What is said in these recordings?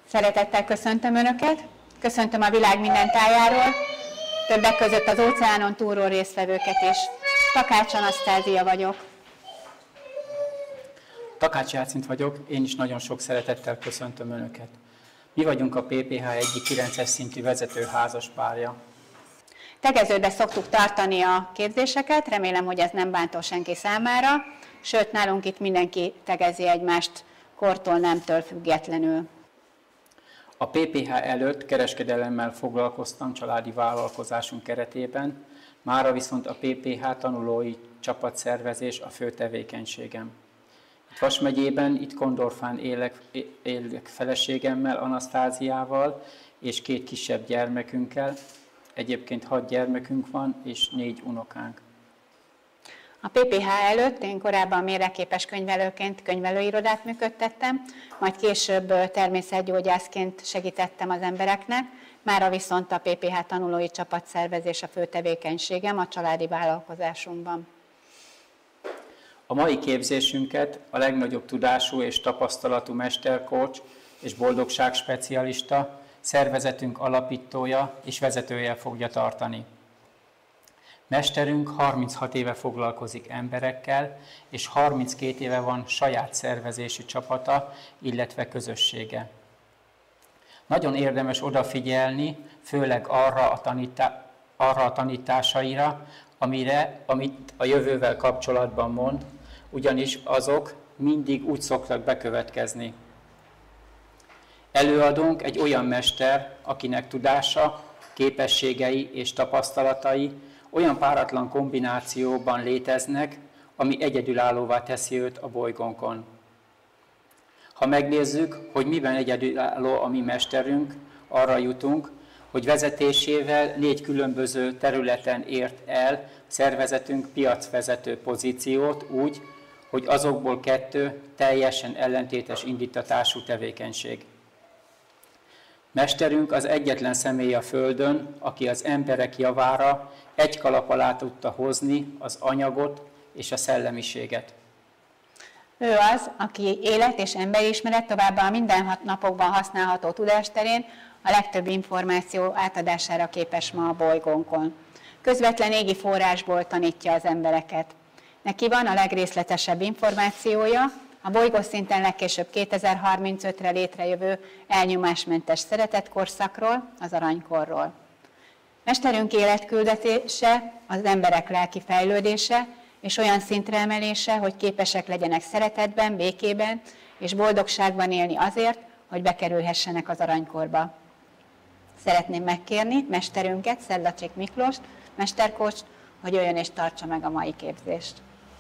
Szeretettel köszöntöm Önöket, köszöntöm a világ minden tájáról, többek között az óceánon túlról résztvevőket is. Takács Anasztázia vagyok. Takács Jácint vagyok, én is nagyon sok szeretettel köszöntöm Önöket. Mi vagyunk a PPH egyik 9-es szintű vezető házaspárja. Tegeződbe szoktuk tartani a képzéseket, remélem, hogy ez nem bántó senki számára, sőt, nálunk itt mindenki tegezi egymást kortól, nemtől függetlenül. A PPH előtt kereskedelemmel foglalkoztam családi vállalkozásunk keretében, mára viszont a PPH tanulói csapatszervezés a fő tevékenységem. Itt Vas megyében, itt Kondorfán élek feleségemmel, Anasztáziával és 2 kisebb gyermekünkkel. Egyébként 6 gyermekünk van és 4 unokánk. A PPH előtt én korábban méregképes könyvelőként könyvelőirodát működtettem, majd később természetgyógyászként segítettem az embereknek, mára viszont a PPH tanulói csapatszervezés a fő tevékenységem a családi vállalkozásunkban. A mai képzésünket a legnagyobb tudású és tapasztalatú mestercoach és boldogságspecialista, szervezetünk alapítója és vezetője fogja tartani. Mesterünk 36 éve foglalkozik emberekkel, és 32 éve van saját szervezésű csapata, illetve közössége. Nagyon érdemes odafigyelni, főleg arra a tanításaira, amit a jövővel kapcsolatban mond, ugyanis azok mindig úgy szoktak bekövetkezni. Előadónk egy olyan mester, akinek tudása, képességei és tapasztalatai olyan páratlan kombinációban léteznek, ami egyedülállóvá teszi őt a bolygónkon. Ha megnézzük, hogy miben egyedülálló a mi mesterünk, arra jutunk, hogy vezetésével 4 különböző területen ért el szervezetünk piacvezető pozíciót úgy, hogy azokból 2 teljesen ellentétes indítatású tevékenység. Mesterünk az egyetlen személy a Földön, aki az emberek javára egy kalap alá tudta hozni az anyagot és a szellemiséget. Ő az, aki élet- és emberismeret, továbbá a mindennapokban használható tudásterén a legtöbb információ átadására képes ma a bolygónkon. Közvetlen égi forrásból tanítja az embereket. Neki van a legrészletesebb információja, a bolygószinten legkésőbb 2035-re létrejövő elnyomásmentes szeretetkorszakról, az aranykorról. Mesterünk életküldetése az emberek lelki fejlődése és olyan szintre emelése, hogy képesek legyenek szeretetben, békében és boldogságban élni azért, hogy bekerülhessenek az aranykorba. Szeretném megkérni mesterünket, Szellacsik Miklóst, mestercoacht, hogy jöjjön és tartsa meg a mai képzést.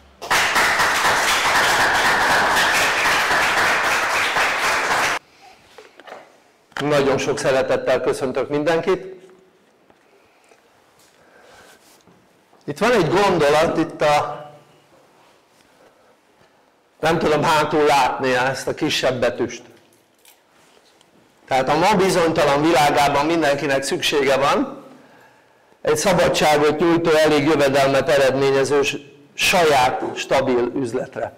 Nagyon sok szeretettel köszöntök mindenkit. Itt van egy gondolat, nem tudom hátul látni ezt a kisebb betűst. Tehát a ma bizonytalan világában mindenkinek szüksége van egy szabadságot nyújtó, elég jövedelmet eredményező saját stabil üzletre.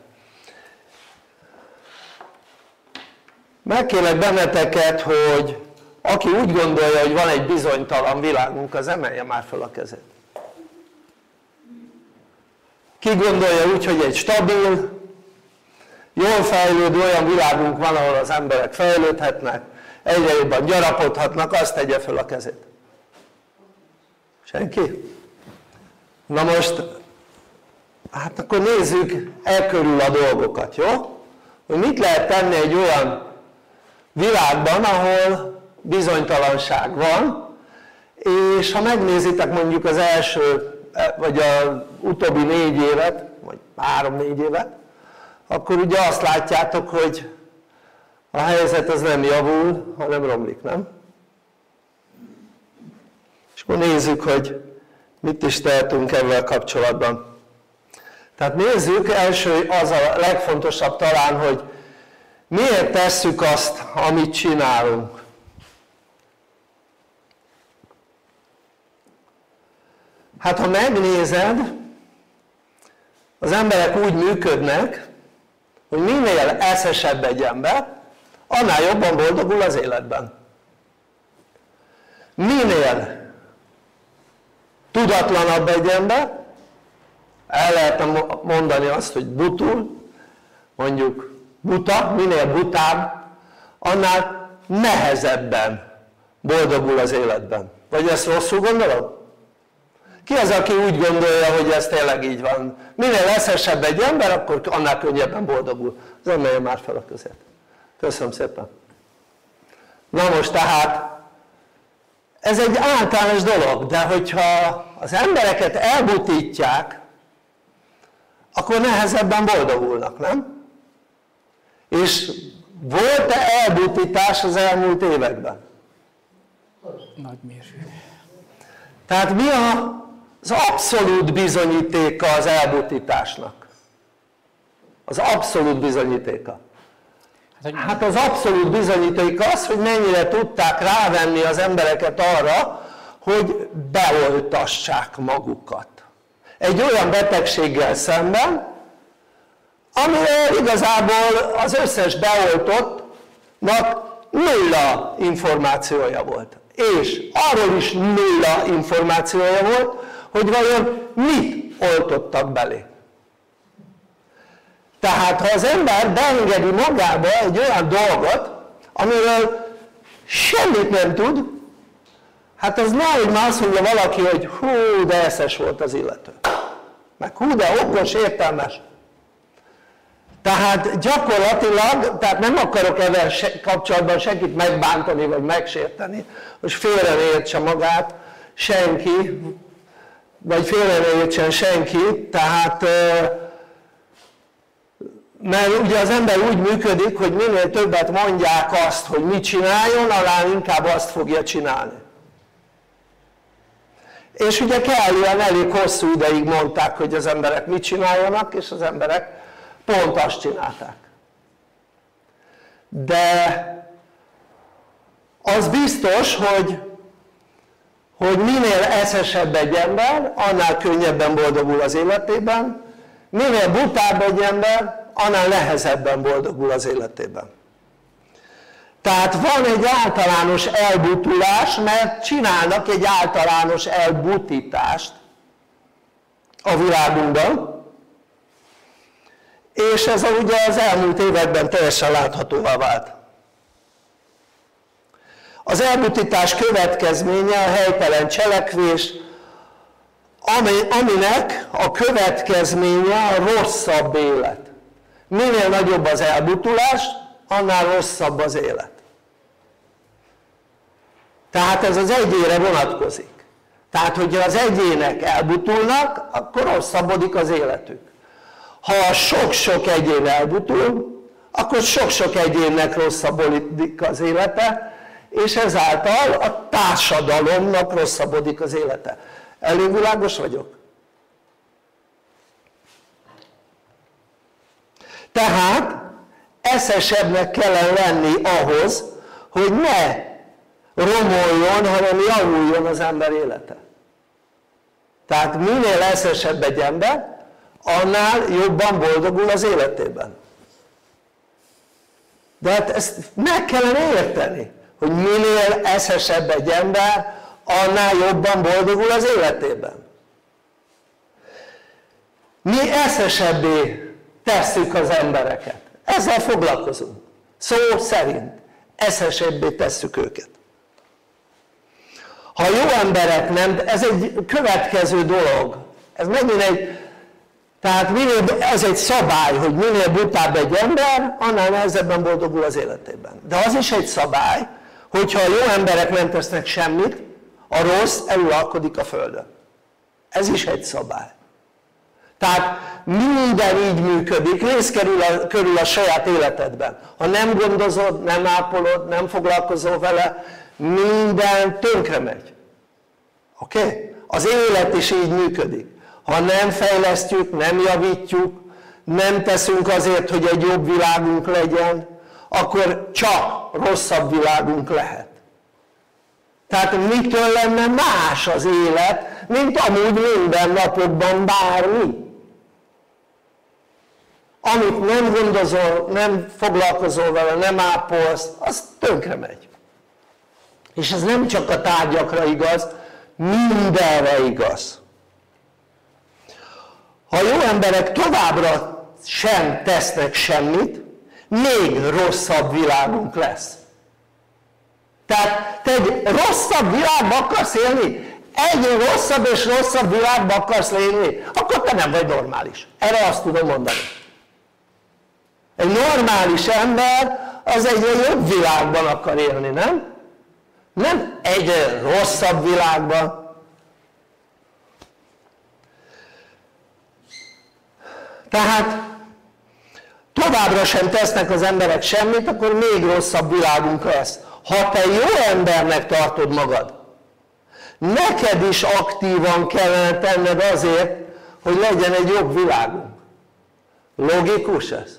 Megkérlek benneteket, hogy aki úgy gondolja, hogy van egy bizonytalan világunk, az emelje már fel a kezét. Ki gondolja úgy, hogy egy stabil, jól fejlődő olyan világunk van, ahol az emberek fejlődhetnek, egyre jobban gyarapodhatnak, azt tegye fel a kezét. Senki? Na most, hát akkor nézzük el körül a dolgokat, jó? Hogy mit lehet tenni egy olyan világban, ahol bizonytalanság van, és ha megnézitek mondjuk az első, vagy az utóbbi 4 évet, vagy 3-4 évet, akkor ugye azt látjátok, hogy a helyzet az nem javul, hanem romlik, nem? És akkor nézzük, hogy mit is tehetünk ezzel kapcsolatban. Tehát nézzük, első az a legfontosabb talán, hogy miért tesszük azt, amit csinálunk. Hát ha megnézed, az emberek úgy működnek, hogy minél eszesebb egy ember, annál jobban boldogul az életben. Minél tudatlanabb egy ember, el lehetne mondani azt, hogy butul, mondjuk buta, minél butább, annál nehezebben boldogul az életben. Vagy ezt rosszul gondolod? Ki az, aki úgy gondolja, hogy ez tényleg így van? Minél eszesebb egy ember, akkor annál könnyebben boldogul. Az emelje már fel a kezét. Köszönöm szépen. Na most tehát, ez egy általános dolog, de hogyha az embereket elbutítják, akkor nehezebben boldogulnak, nem? És volt-e elbutítás az elmúlt években? Nagy mérvű. Tehát mi az abszolút bizonyítéka az elbutításnak? Az abszolút bizonyítéka. Hát az abszolút bizonyítéka az, hogy mennyire tudták rávenni az embereket arra, hogy beoltassák magukat. Egy olyan betegséggel szemben, amiről igazából az összes beoltottnak nulla információja volt. És arról is nulla információja volt, hogy vajon mit oltottak belé. Tehát ha az ember beengedi magába egy olyan dolgot, amiről semmit nem tud, hát az nehogy már azt mondja valaki, hogy hú, de eszes volt az illető. Meg hú, de okos, értelmes. Tehát gyakorlatilag, tehát nem akarok ezzel kapcsolatban senkit megbántani, vagy megsérteni, hogy félre ne értse magát senki, vagy félre ne értsen senki, tehát mert ugye az ember úgy működik, hogy minél többet mondják azt, hogy mit csináljon, annál inkább azt fogja csinálni. És ugye kellően elég hosszú ideig mondták, hogy az emberek mit csináljanak, és az emberek pont azt csinálták. De az biztos, hogy minél eszesebb egy ember, annál könnyebben boldogul az életében, minél butább egy ember, annál nehezebben boldogul az életében. Tehát van egy általános elbutulás, mert csinálnak egy általános elbutítást a világunkban, és ez ugye az elmúlt években teljesen láthatóvá vált. Az elbutítás következménye a helytelen cselekvés, aminek a következménye a rosszabb élet. Minél nagyobb az elbutulás, annál rosszabb az élet. Tehát ez az egyénre vonatkozik. Tehát, hogyha az egyének elbutulnak, akkor rosszabbodik az életük. Ha sok-sok egyén elbutul, akkor sok-sok egyénnek rosszabbodik az élete, és ezáltal a társadalomnak rosszabbodik az élete. Elég világos vagyok? Tehát eszesebbnek kellene lenni ahhoz, hogy ne romoljon, hanem javuljon az ember élete. Tehát minél eszesebb egy ember, annál jobban boldogul az életében. De hát ezt meg kellene érteni, hogy minél eszesebb egy ember, annál jobban boldogul az életében. Mi eszesebbé tesszük az embereket. Ezzel foglalkozunk. Szó szerint eszesebbé tesszük őket. Ha jó emberek nem, ez egy következő dolog. Ez megint egy, tehát ez egy szabály, hogy minél butább egy ember, annál nehezebben boldogul az életében. De az is egy szabály, hogyha a jó emberek nem tesznek semmit, a rossz eluralkodik a földön. Ez is egy szabály. Tehát minden így működik, nézz körül a saját életedben. Ha nem gondozod, nem ápolod, nem foglalkozol vele, minden tönkre megy. Oké? Az élet is így működik. Ha nem fejlesztjük, nem javítjuk, nem teszünk azért, hogy egy jobb világunk legyen, akkor csak rosszabb világunk lehet. Tehát mitől lenne más az élet, mint amúgy minden napokban bármi? amit nem gondozol, nem foglalkozol vele, nem ápolsz, az tönkre megy. És ez nem csak a tárgyakra igaz, mindenre igaz. Ha jó emberek továbbra sem tesznek semmit, még rosszabb világunk lesz. Tehát te egy rosszabb világba akarsz élni? Egy rosszabb és rosszabb világba akarsz élni? Akkor te nem vagy normális. Erre azt tudom mondani. Egy normális ember az egyre jobb világban akar élni, nem? Nem egyre rosszabb világban. Tehát továbbra sem tesznek az emberek semmit, akkor még rosszabb világunk lesz. Ha te jó embernek tartod magad, neked is aktívan kellene tenned azért, hogy legyen egy jobb világunk. Logikus ez?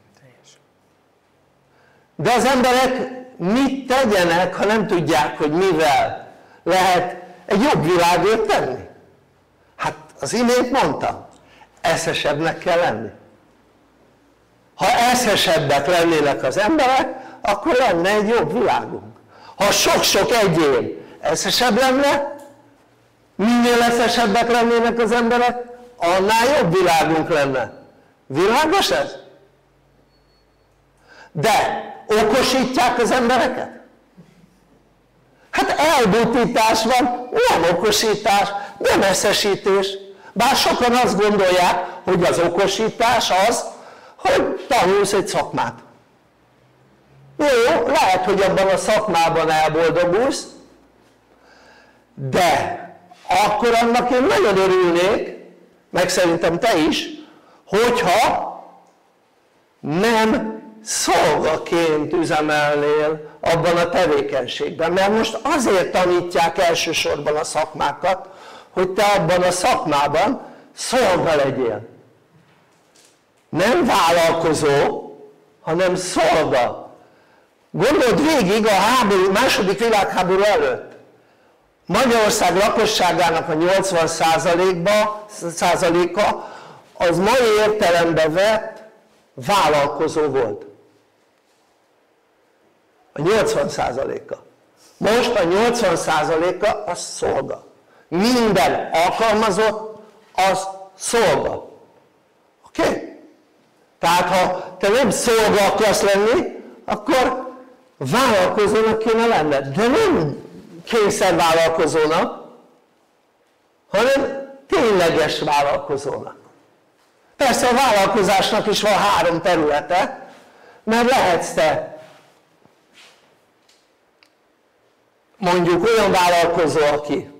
De az emberek mit tegyenek, ha nem tudják, hogy mivel lehet egy jobb világot tenni? Hát az imént mondtam, eszesebbnek kell lenni. Ha eszesebbek lennének az emberek, akkor lenne egy jobb világunk. Ha sok-sok egyén eszesebb lenne, minél eszesebbek lennének az emberek, annál jobb világunk lenne. Világos ez? De okosítják az embereket? Hát elbutítás van, nem okosítás, nem eszesítés. Bár sokan azt gondolják, hogy az okosítás az, hogy tanulsz egy szakmát. Jó, lehet, hogy abban a szakmában elboldogulsz, de akkor annak én nagyon örülnék, meg szerintem te is, hogyha nem szolgaként üzemelnél abban a tevékenységben. Mert most azért tanítják elsősorban a szakmákat, hogy te abban a szakmában szolga legyél. Nem vállalkozó, hanem szolga. Gondold végig a második világháború előtt. Magyarország lakosságának a 80%-a az mai értelemben vett vállalkozó volt. A 80%-a. Most a 80%-a az szolga. Minden alkalmazott az szolga. Oké? Okay? Tehát ha te nem szolga akarsz lenni, akkor vállalkozónak kéne lenned. De nem kényszervállalkozónak, hanem tényleges vállalkozónak. Persze a vállalkozásnak is van 3 területe, mert lehetsz te mondjuk olyan vállalkozó, aki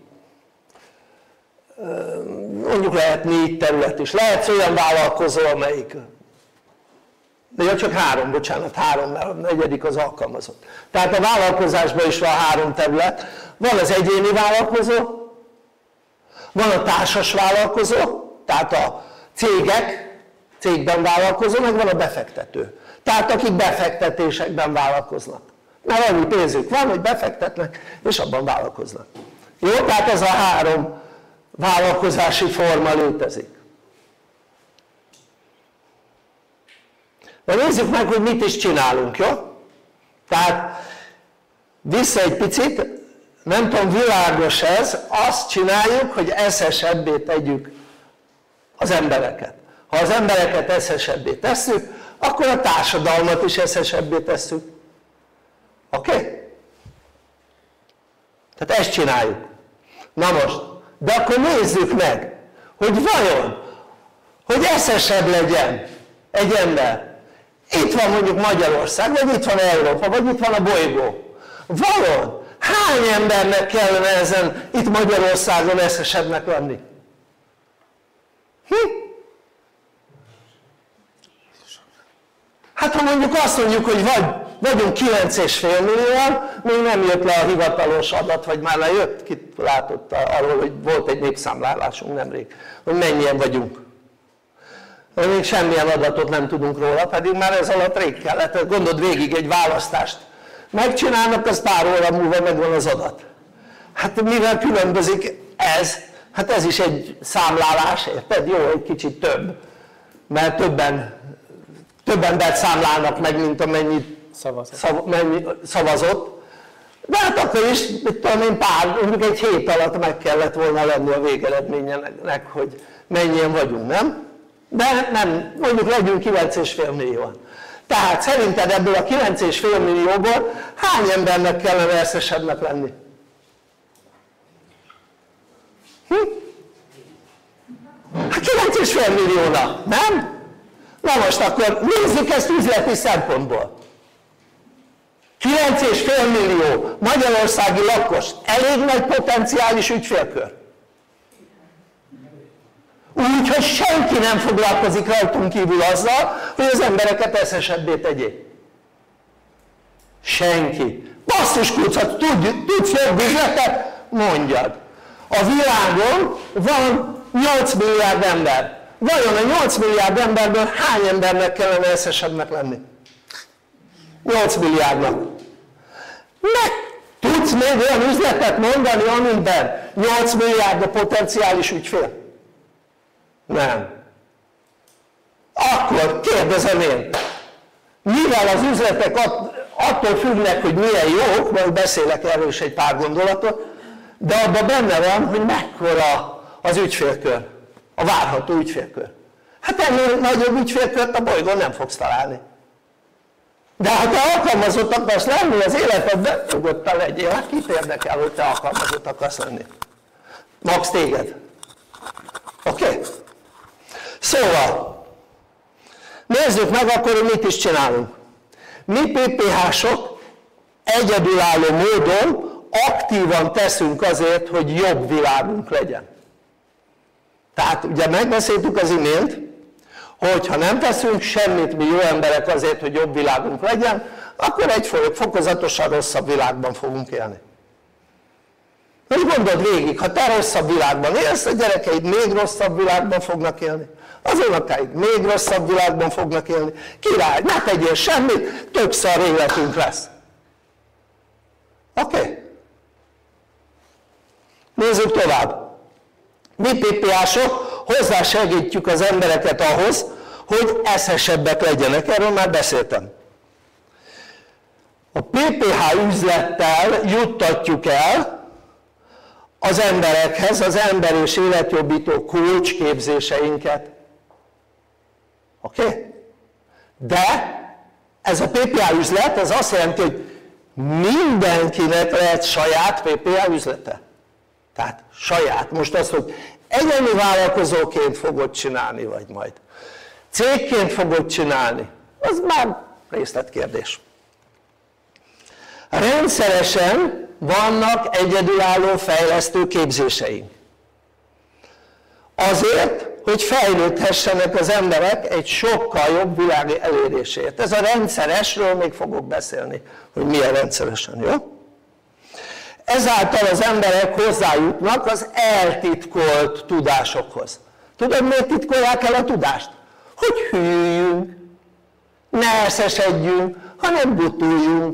mondjuk lehet 4 terület is, lehetsz olyan vállalkozó, amelyik de csak 3, bocsánat, 3, mert a 4. az alkalmazott. Tehát a vállalkozásban is van 3 terület. Van az egyéni vállalkozó, van a társas vállalkozó, tehát a cégben vállalkozó, meg van a befektető. Tehát akik befektetésekben vállalkoznak. Mert annyi pénzük van, hogy befektetnek, és abban vállalkoznak. Jó? Tehát ez a 3 vállalkozási forma létezik. De nézzük meg, hogy mit is csinálunk, jó? Tehát vissza egy picit, nem tudom, világos ez, azt csináljuk, hogy eszesebbé tegyük az embereket. Ha az embereket eszesebbé tesszük, akkor a társadalmat is eszesebbé tesszük. Oké? Okay? Tehát ezt csináljuk. Na most, de akkor nézzük meg, hogy vajon, hogy eszesebb legyen egy ember. Itt van mondjuk Magyarország, vagy itt van Európa, vagy itt van a bolygó. Vajon hány embernek kellene ezen itt Magyarországon eszesebbnek lenni? Hát ha mondjuk azt mondjuk, hogy vagyunk 9,5 millióan, még nem jött le a hivatalos adat, vagy már lejött, ki látott arról, hogy volt egy népszámlálásunk nemrég, hogy mennyien vagyunk. Még semmilyen adatot nem tudunk róla, pedig már ez alatt rég kellett. Gondold végig, egy választást megcsinálnak, az pár óra múlva megvan az adat. Hát mivel különbözik ez? Hát ez is egy számlálás, érted? Jó, egy kicsit több, mert többen több embert számlálnak meg, mint amennyi szavazott. De hát akkor is, mit tudom én, mondjuk egy hét alatt meg kellett volna lenni a végeredménynek, hogy mennyien vagyunk, nem? De nem, mondjuk legyünk 9,5 millióan. Tehát szerinted ebből a 9,5 millióból hány embernek kellene eszesebbnek lenni? Hát 9,5 milliónak, nem? Na most akkor nézzük ezt üzleti szempontból. 9,5 millió magyarországi lakos, elég nagy potenciális ügyfélkör. Úgyhogy senki nem foglalkozik rajtunk kívül azzal, hogy az embereket eszesebbé tegyék. Senki. Basszus kulcot, tudsz jobb üzletet? Mondjad. A világon van 8 milliárd ember. Vajon a 8 milliárd emberből hány embernek kellene eszesebbnek lenni? 8 milliárdnak. Meg tudsz még olyan üzletet mondani, amiben 8 milliárd a potenciális ügyfél? Nem. Akkor kérdezem én, mivel az üzletek attól függnek, hogy milyen jók, majd beszélek erről is egy pár gondolatot, de abban benne van, hogy mekkora az ügyfélkör, a várható ügyfélkör. Hát ennél nagyobb ügyfélkört a bolygón nem fogsz találni. De ha te alkalmazott akarsz lenni, az életedben nyugodtan legyél, hát kit érdekel, hogy te alkalmazott akarsz lenni? Max téged. Oké? Okay? Szóval, nézzük meg akkor, hogy mit is csinálunk. Mi PPH-sok egyedülálló módon aktívan teszünk azért, hogy jobb világunk legyen. Tehát ugye megbeszéltük az imént, hogy ha nem teszünk semmit mi jó emberek azért, hogy jobb világunk legyen, akkor egy fokozatosan rosszabb világban fogunk élni. Hogy gondold végig, ha te rosszabb világban élsz, a gyerekeid még rosszabb világban fognak élni, az unokáid még rosszabb világban fognak élni. Király, ne tegyél semmit, tök szar életünk lesz. Oké? Okay? Nézzük tovább. Mi PPH-sok hozzásegítjük az embereket ahhoz, hogy eszesebbek legyenek, erről már beszéltem. A PPH üzlettel juttatjuk el az emberekhez az ember és életjobbító coach képzéseinket. Oké? Okay? De ez a PPH üzlet, ez azt jelenti, hogy mindenkinek lehet saját PPH üzlete. Tehát saját. Most azt, hogy egyéni vállalkozóként fogod csinálni, vagy majd cégként fogod csinálni, az már részletkérdés. Rendszeresen vannak egyedülálló fejlesztő képzéseink. Azért, hogy fejlődhessenek az emberek egy sokkal jobb világ elérésért. Ez a rendszeresről még fogok beszélni, hogy milyen rendszeresen, jó? Ezáltal az emberek hozzájutnak az eltitkolt tudásokhoz. Tudod, miért titkolják el a tudást? Hogy hűljünk, ne eszesedjünk, hanem butuljunk.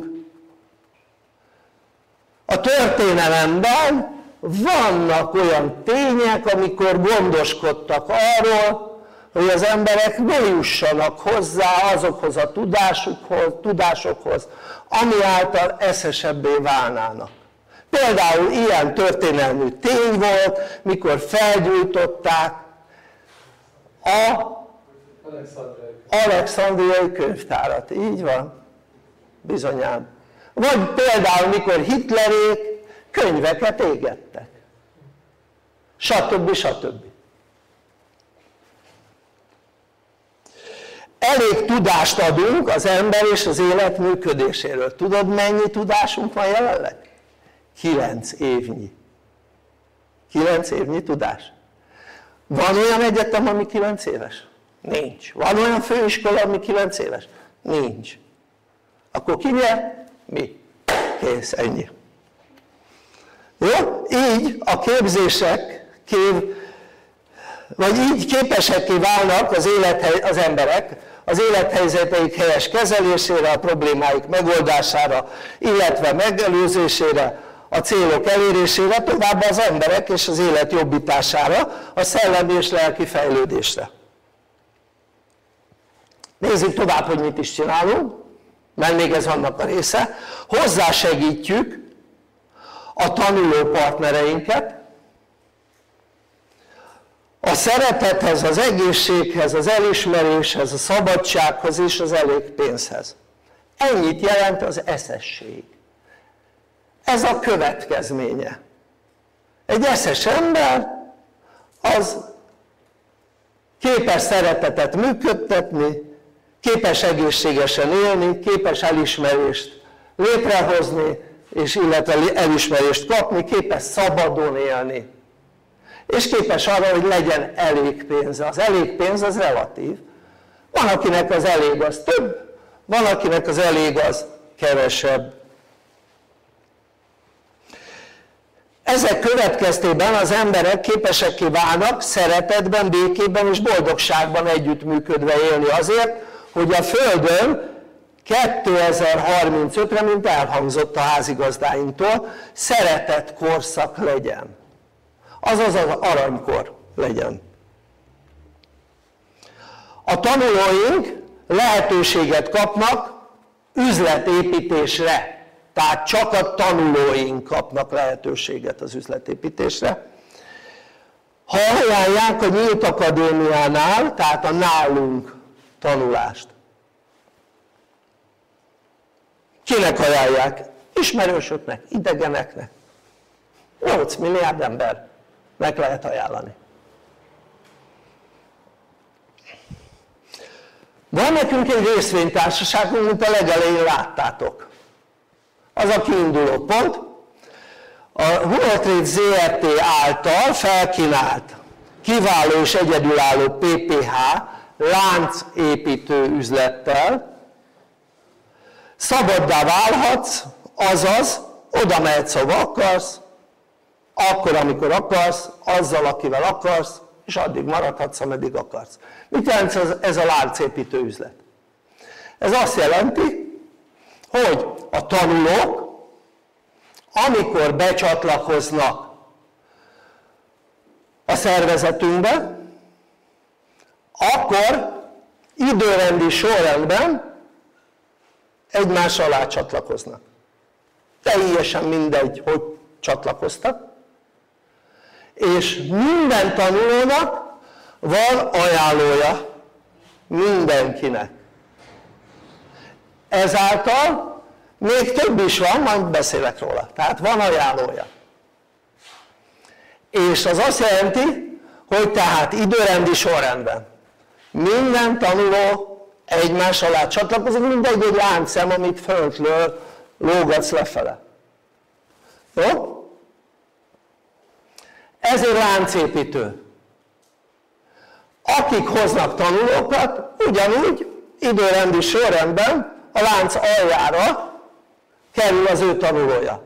A történelemben vannak olyan tények, amikor gondoskodtak arról, hogy az emberek ne jussanak hozzá azokhoz a tudásokhoz, ami által eszesebbé válnának. Például ilyen történelmű tény volt, mikor felgyújtották a Alexandriai könyvtárat. Így van? Bizonyám. Vagy például mikor Hitlerék könyveket égettek. Stb. Stb. Elég tudást adunk az ember és az élet működéséről. Tudod, mennyi tudásunk van jelenleg? 9 évnyi. 9 évnyi tudás. Van olyan egyetem, ami 9 éves? Nincs. Van olyan főiskola, ami 9 éves? Nincs. Akkor ki nyer? Mi? Kész, ennyi. Jó? Így a képzések, vagy így képesekké válnak az emberek az élethelyzeteik helyes kezelésére, a problémáik megoldására, illetve megelőzésére, a célok elérésére, továbbá az emberek és az élet jobbítására, a szellemi és lelki fejlődésre. Nézzük tovább, hogy mit is csinálunk, mert még ez annak a része. Hozzásegítjük a tanuló partnereinket a szeretethez, az egészséghez, az elismeréshez, a szabadsághoz és az elég pénzhez. Ennyit jelent az eszesség. Ez a következménye. Egy eszes ember az képes szeretetet működtetni, képes egészségesen élni, képes elismerést létrehozni, és illetve elismerést kapni, képes szabadon élni. És képes arra, hogy legyen elég pénze. Az elég pénz az relatív. Van, akinek az elég az több, van, akinek az elég az kevesebb. Ezek következtében az emberek képesekké válnak szeretetben, békében és boldogságban együttműködve élni azért, hogy a Földön 2035-re, mint elhangzott a házigazdáinktól, szeretett korszak legyen. Azaz az aranykor legyen. A tanulóink lehetőséget kapnak üzletépítésre. Tehát csak a tanulóink kapnak lehetőséget az üzletépítésre. Ha ajánlják a Nyílt Akadémiánál, tehát a nálunk tanulást. Kinek ajánlják? Ismerősöknek, idegeneknek. 8 milliárd embernek lehet ajánlani. Van nekünk egy részvénytársaságunk, mint a legelején láttátok. Az a kiinduló pont. A Hunotrade ZRT által felkínált kiváló és egyedülálló PPH láncépítő üzlettel szabaddá válhatsz, azaz oda mehetsz, ahova akarsz, akkor, amikor akarsz, azzal, akivel akarsz, és addig maradhatsz, ameddig akarsz. Mit jelent ez a láncépítő üzlet? Ez azt jelenti, hogy a tanulók, amikor becsatlakoznak a szervezetünkbe, akkor időrendi sorrendben egymás alá csatlakoznak. Teljesen mindegy, hogy csatlakoztak, és minden tanulónak van ajánlója, mindenkinek. Ezáltal még több is van, majd beszélek róla. Tehát van ajánlója. És az azt jelenti, hogy tehát időrendi sorrendben minden tanuló egymás alá csatlakozik, mindegy egy láncszem, amit föntről lógatsz lefele. Jó? Ezért láncépítő. Akik hoznak tanulókat, ugyanúgy időrendi sorrendben a lánc aljára kerül az ő tanulója.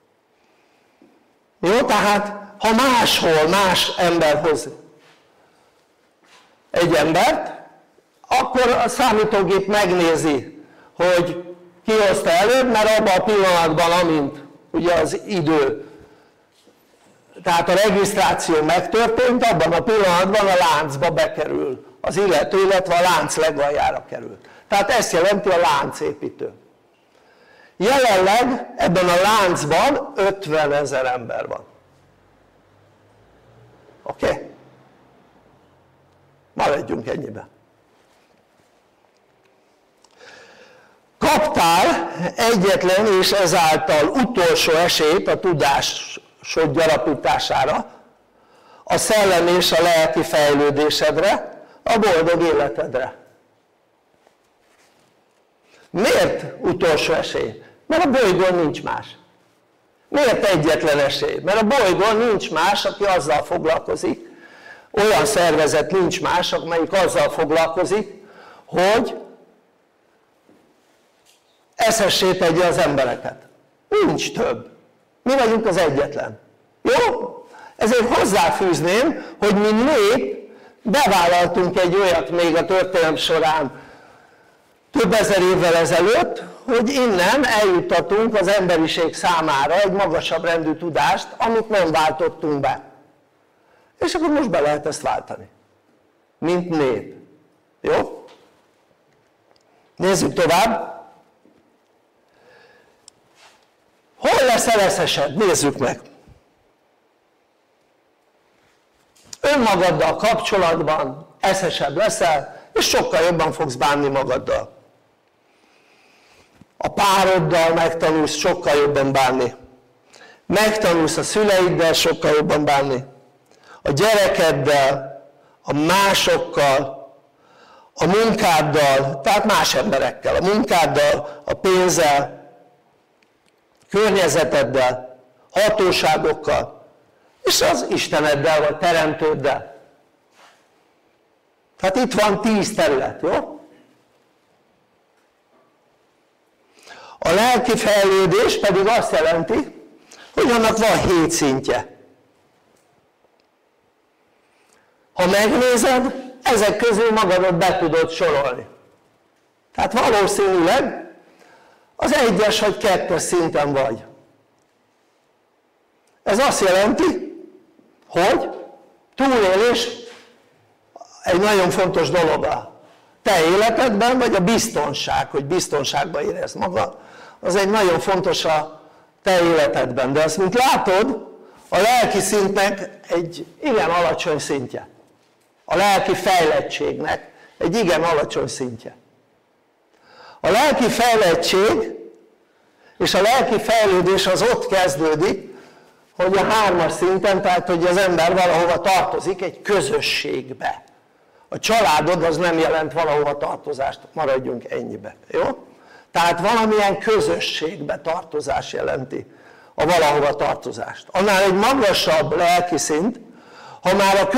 Jó? Tehát ha máshol más ember hoz egy embert, akkor a számítógép megnézi, hogy ki hozta előbb, mert abban a pillanatban, amint ugye az idő, tehát a regisztráció megtörtént, abban a pillanatban a láncba bekerül az illető, illetve a lánc legaljára kerül. Tehát ezt jelenti a láncépítő. Jelenleg ebben a láncban 50 000 ember van. Oké? Maradjunk ennyiben. Kaptál egyetlen és ezáltal utolsó esélyt a tudásod gyarapítására, a szellemi és a lelki fejlődésedre, a boldog életedre. Miért utolsó esély? Mert a bolygón nincs más. Miért egyetlen esély? Mert a bolygón nincs más, aki azzal foglalkozik, olyan szervezet nincs más, amelyik azzal foglalkozik, hogy eszessé tegye az embereket. Nincs több. Mi vagyunk az egyetlen. Jó? Ezért hozzáfűzném, hogy mi nép bevállaltunk egy olyat még a történelem során több ezer évvel ezelőtt, hogy innen eljuttatunk az emberiség számára egy magasabb rendű tudást, amit nem váltottunk be. És akkor most be lehet ezt váltani. Mint nép. Jó? Nézzük tovább. Hol leszel eszesed? Nézzük meg. Önmagaddal kapcsolatban eszesebb leszel, és sokkal jobban fogsz bánni magaddal. A pároddal megtanulsz sokkal jobban bánni. Megtanulsz a szüleiddel sokkal jobban bánni. A gyerekeddel, a másokkal, a munkáddal, tehát más emberekkel, a munkáddal, a pénzzel, környezeteddel, hatóságokkal, és az Isteneddel vagy Teremtőddel. Tehát itt van 10 terület, jó? A lelki fejlődés pedig azt jelenti, hogy annak van 7 szintje. Ha megnézed, ezek közül magadat be tudod sorolni. Tehát valószínűleg az 1-es vagy 2-es szinten vagy. Ez azt jelenti, hogy túlélés egy nagyon fontos dolog a te életedben, vagy a biztonság, hogy biztonságban érezd magad, az egy nagyon fontos a te életedben. De azt, mint látod, a lelki szintnek egy igen alacsony szintje. A lelki fejlettségnek egy igen alacsony szintje. A lelki fejlettség és a lelki fejlődés az ott kezdődik, hogy a 3-as szinten, tehát hogy az ember valahova tartozik egy közösségbe. A családod az nem jelent valahova tartozást, maradjunk ennyibe, jó? Tehát valamilyen közösségbe tartozás jelenti a valahova tartozást. Annál egy magasabb lelki szint, ha már a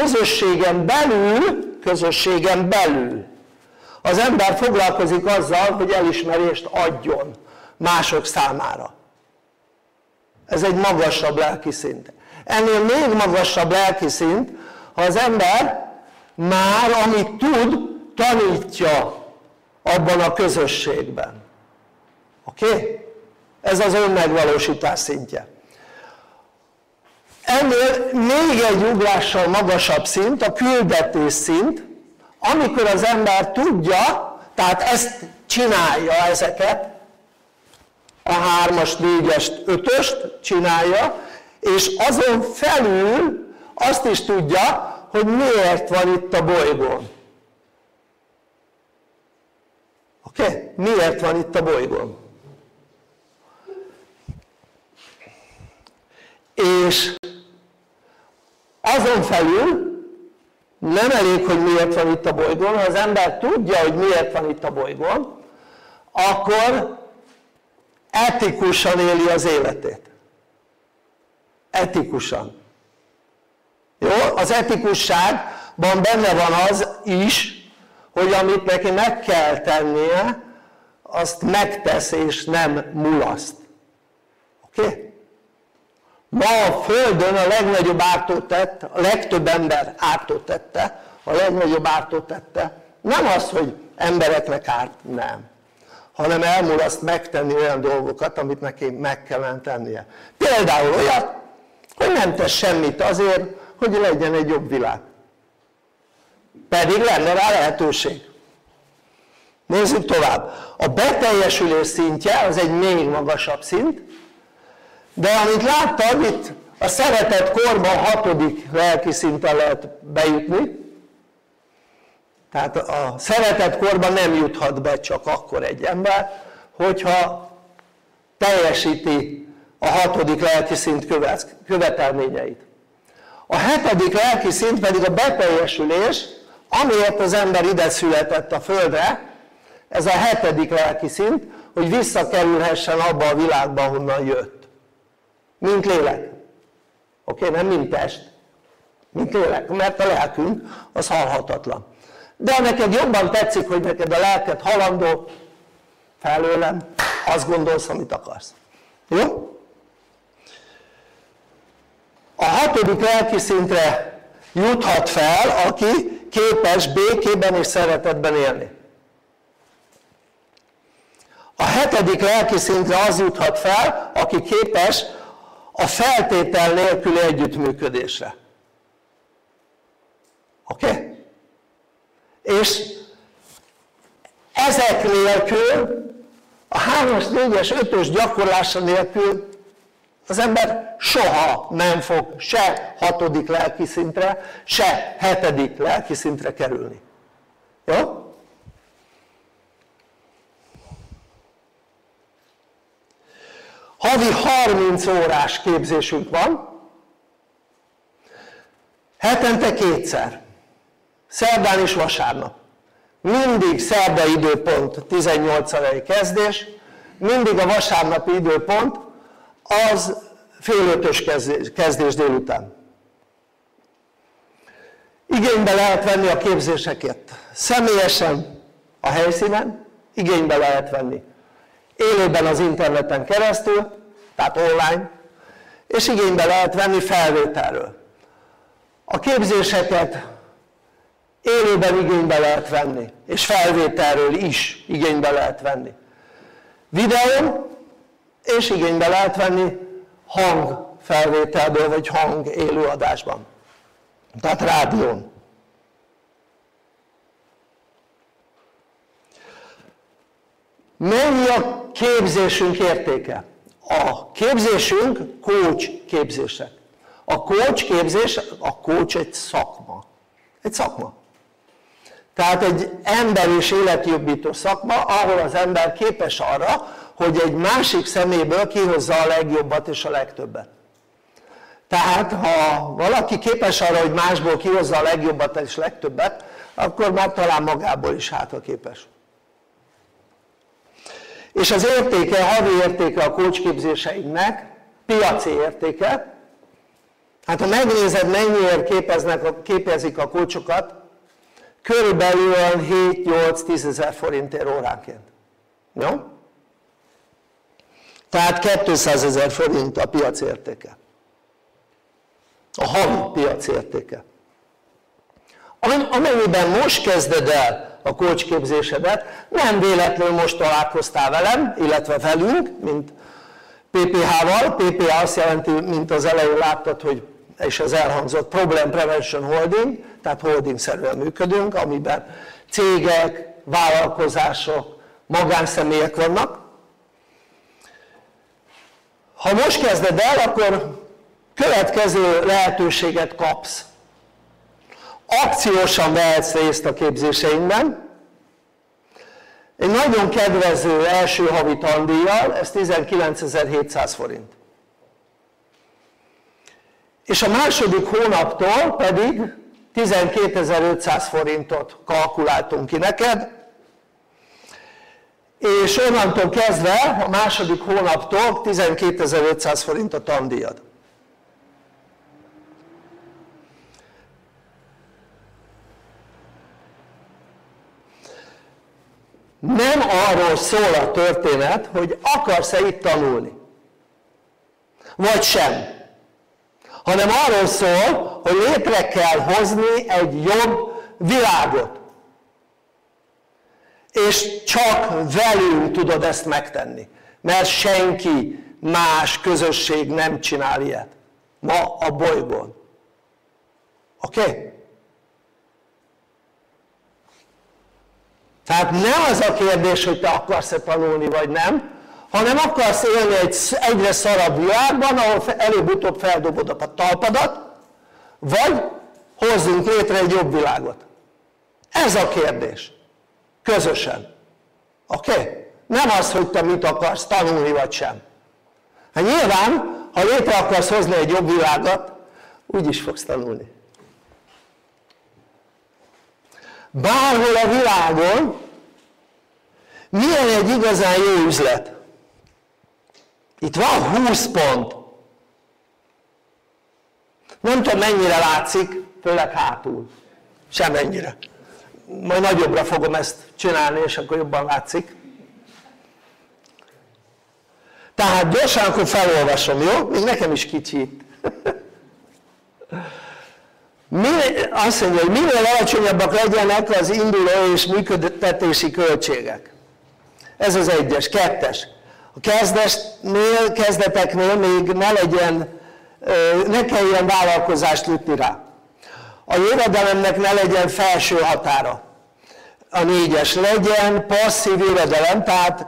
közösségen belül az ember foglalkozik azzal, hogy elismerést adjon mások számára. Ez egy magasabb lelki szint. Ennél még magasabb lelki szint, ha az ember már amit tud, tanítja abban a közösségben. Oké? Ez az önmegvalósítás szintje. Ennél még egy ugrással magasabb szint, a küldetés szint, amikor az ember tudja, tehát ezt csinálja ezeket, a 3-as, 4-est, 5-öst csinálja, és azon felül azt is tudja, hogy miért van itt a bolygón. Oké? Miért van itt a bolygón? És azon felül nem elég, hogy miért van itt a bolygón, ha az ember tudja, hogy miért van itt a bolygón, akkor etikusan éli az életét. Etikusan. Jó? Az etikusságban benne van az is, hogy amit neki meg kell tennie, azt megtesz és nem mulaszt. Oké? Ma a Földön a legnagyobb ártót tett, a legtöbb ember ártót tette, a legnagyobb ártót tette, nem az, hogy embereknek árt, nem, hanem elmulaszt megtenni olyan dolgokat, amit neki meg kellene tennie. Például olyat, hogy nem tesz semmit azért, hogy legyen egy jobb világ. Pedig lenne rá lehetőség. Nézzük tovább. A beteljesülés szintje az egy még magasabb szint, de amit láttad, itt a szeretet korban 6. lelki szinten lehet bejutni. Tehát a szeretet korban nem juthat be csak akkor egy ember, hogyha teljesíti a 6. lelki szint követelményeit. A 7. lelki szint pedig a beteljesülés, amiért az ember ide született a Földre, ez a 7. lelki szint, hogy visszakerülhessen abba a világba, honnan jött. Mint lélek. Oké, nem mint test. Mint lélek, mert a lelkünk az halhatatlan. De ha neked jobban tetszik, hogy neked a lelked halandó, felőlem, azt gondolsz, amit akarsz. Jó? A 6. lelki szintre juthat fel, aki képes békében és szeretetben élni. A 7. lelki szintre az juthat fel, aki képes a feltétel nélküli együttműködésre. Oké? És ezek nélkül, a 3-as, 4-es, 5-ös gyakorlása nélkül az ember soha nem fog se 6. lelki szintre, se 7. lelki szintre kerülni. Jó? Havi 30 órás képzésünk van, hetente 2-szer, szerdán és vasárnap. Mindig szerda időpont 18 órai kezdés, mindig a vasárnapi időpont az fél 5-ös kezdés délután. Igénybe lehet venni a képzéseket személyesen a helyszínen, igénybe lehet venni élőben az interneten keresztül, tehát online, és igénybe lehet venni felvételről. A képzéseket élőben igénybe lehet venni, és felvételről is igénybe lehet venni. Videón, és igénybe lehet venni hangfelvételből, vagy hang élőadásban. Tehát rádión. Mennyi a képzésünk értéke? A képzésünk coach képzések. A coach képzés, a coach egy szakma. Egy szakma. Tehát egy ember és életjobbító szakma, ahol az ember képes arra, hogy egy másik személyből kihozza a legjobbat és a legtöbbet. Tehát ha valaki képes arra, hogy másból kihozza a legjobbat és a legtöbbet, akkor már talán magából is hátra képes. És az értéke, havi értéke a coach képzéseinknek, piaci értéke. Hát ha megnézed, mennyiért képezik a coachokat, körülbelül 7-8-10 ezer forintért óránként. Jó? Tehát 200 000 forint a piaci értéke. A havi piaci értéke. Amennyiben most kezded el a coach képzésedet, nem véletlenül most találkoztál velem, illetve velünk, mint PPH-val. PPH azt jelenti, mint az elején láttad, hogy és az elhangzott Problem Prevention Holding, tehát holding-szerűen működünk, amiben cégek, vállalkozások, magánszemélyek vannak. Ha most kezded el, akkor következő lehetőséget kapsz. Akciósan vehetsz részt a képzéseinkben. Egy nagyon kedvező első havi tandíjjal, ez 19.700 forint. És a második hónaptól pedig 12.500 forintot kalkuláltunk ki neked, és onnantól kezdve a második hónaptól 12.500 forint a tandíjad. Nem arról szól a történet, hogy akarsz-e itt tanulni, vagy sem, hanem arról szól, hogy létre kell hozni egy jobb világot. És csak velünk tudod ezt megtenni, mert senki más közösség nem csinál ilyet ma a bolygón. Oké? Tehát nem az a kérdés, hogy te akarsz-e tanulni vagy nem, hanem akarsz élni egy egyre szarabb világban, ahol előbb-utóbb feldobod a talpadat, vagy hozzunk létre egy jobb világot. Ez a kérdés. Közösen. Oké? Nem az, hogy te mit akarsz tanulni vagy sem. Hát nyilván, ha létre akarsz hozni egy jobb világot, úgy is fogsz tanulni. Bárhol a világon milyen egy igazán jó üzlet? Itt van 20 pont. Nem tudom mennyire látszik, főleg hátul. Semennyire. Majd nagyobbra fogom ezt csinálni, és akkor jobban látszik. Tehát gyorsan akkor felolvasom, jó? Még nekem is kicsi. Azt mondja, hogy minél alacsonyabbak legyenek az induló és működtetési költségek. Ez az 1-es. 2-es. A kezdeteknél még ne kelljen vállalkozást ütni rá. A jövedelemnek ne legyen felső határa. a 4-es legyen passzív jövedelem, tehát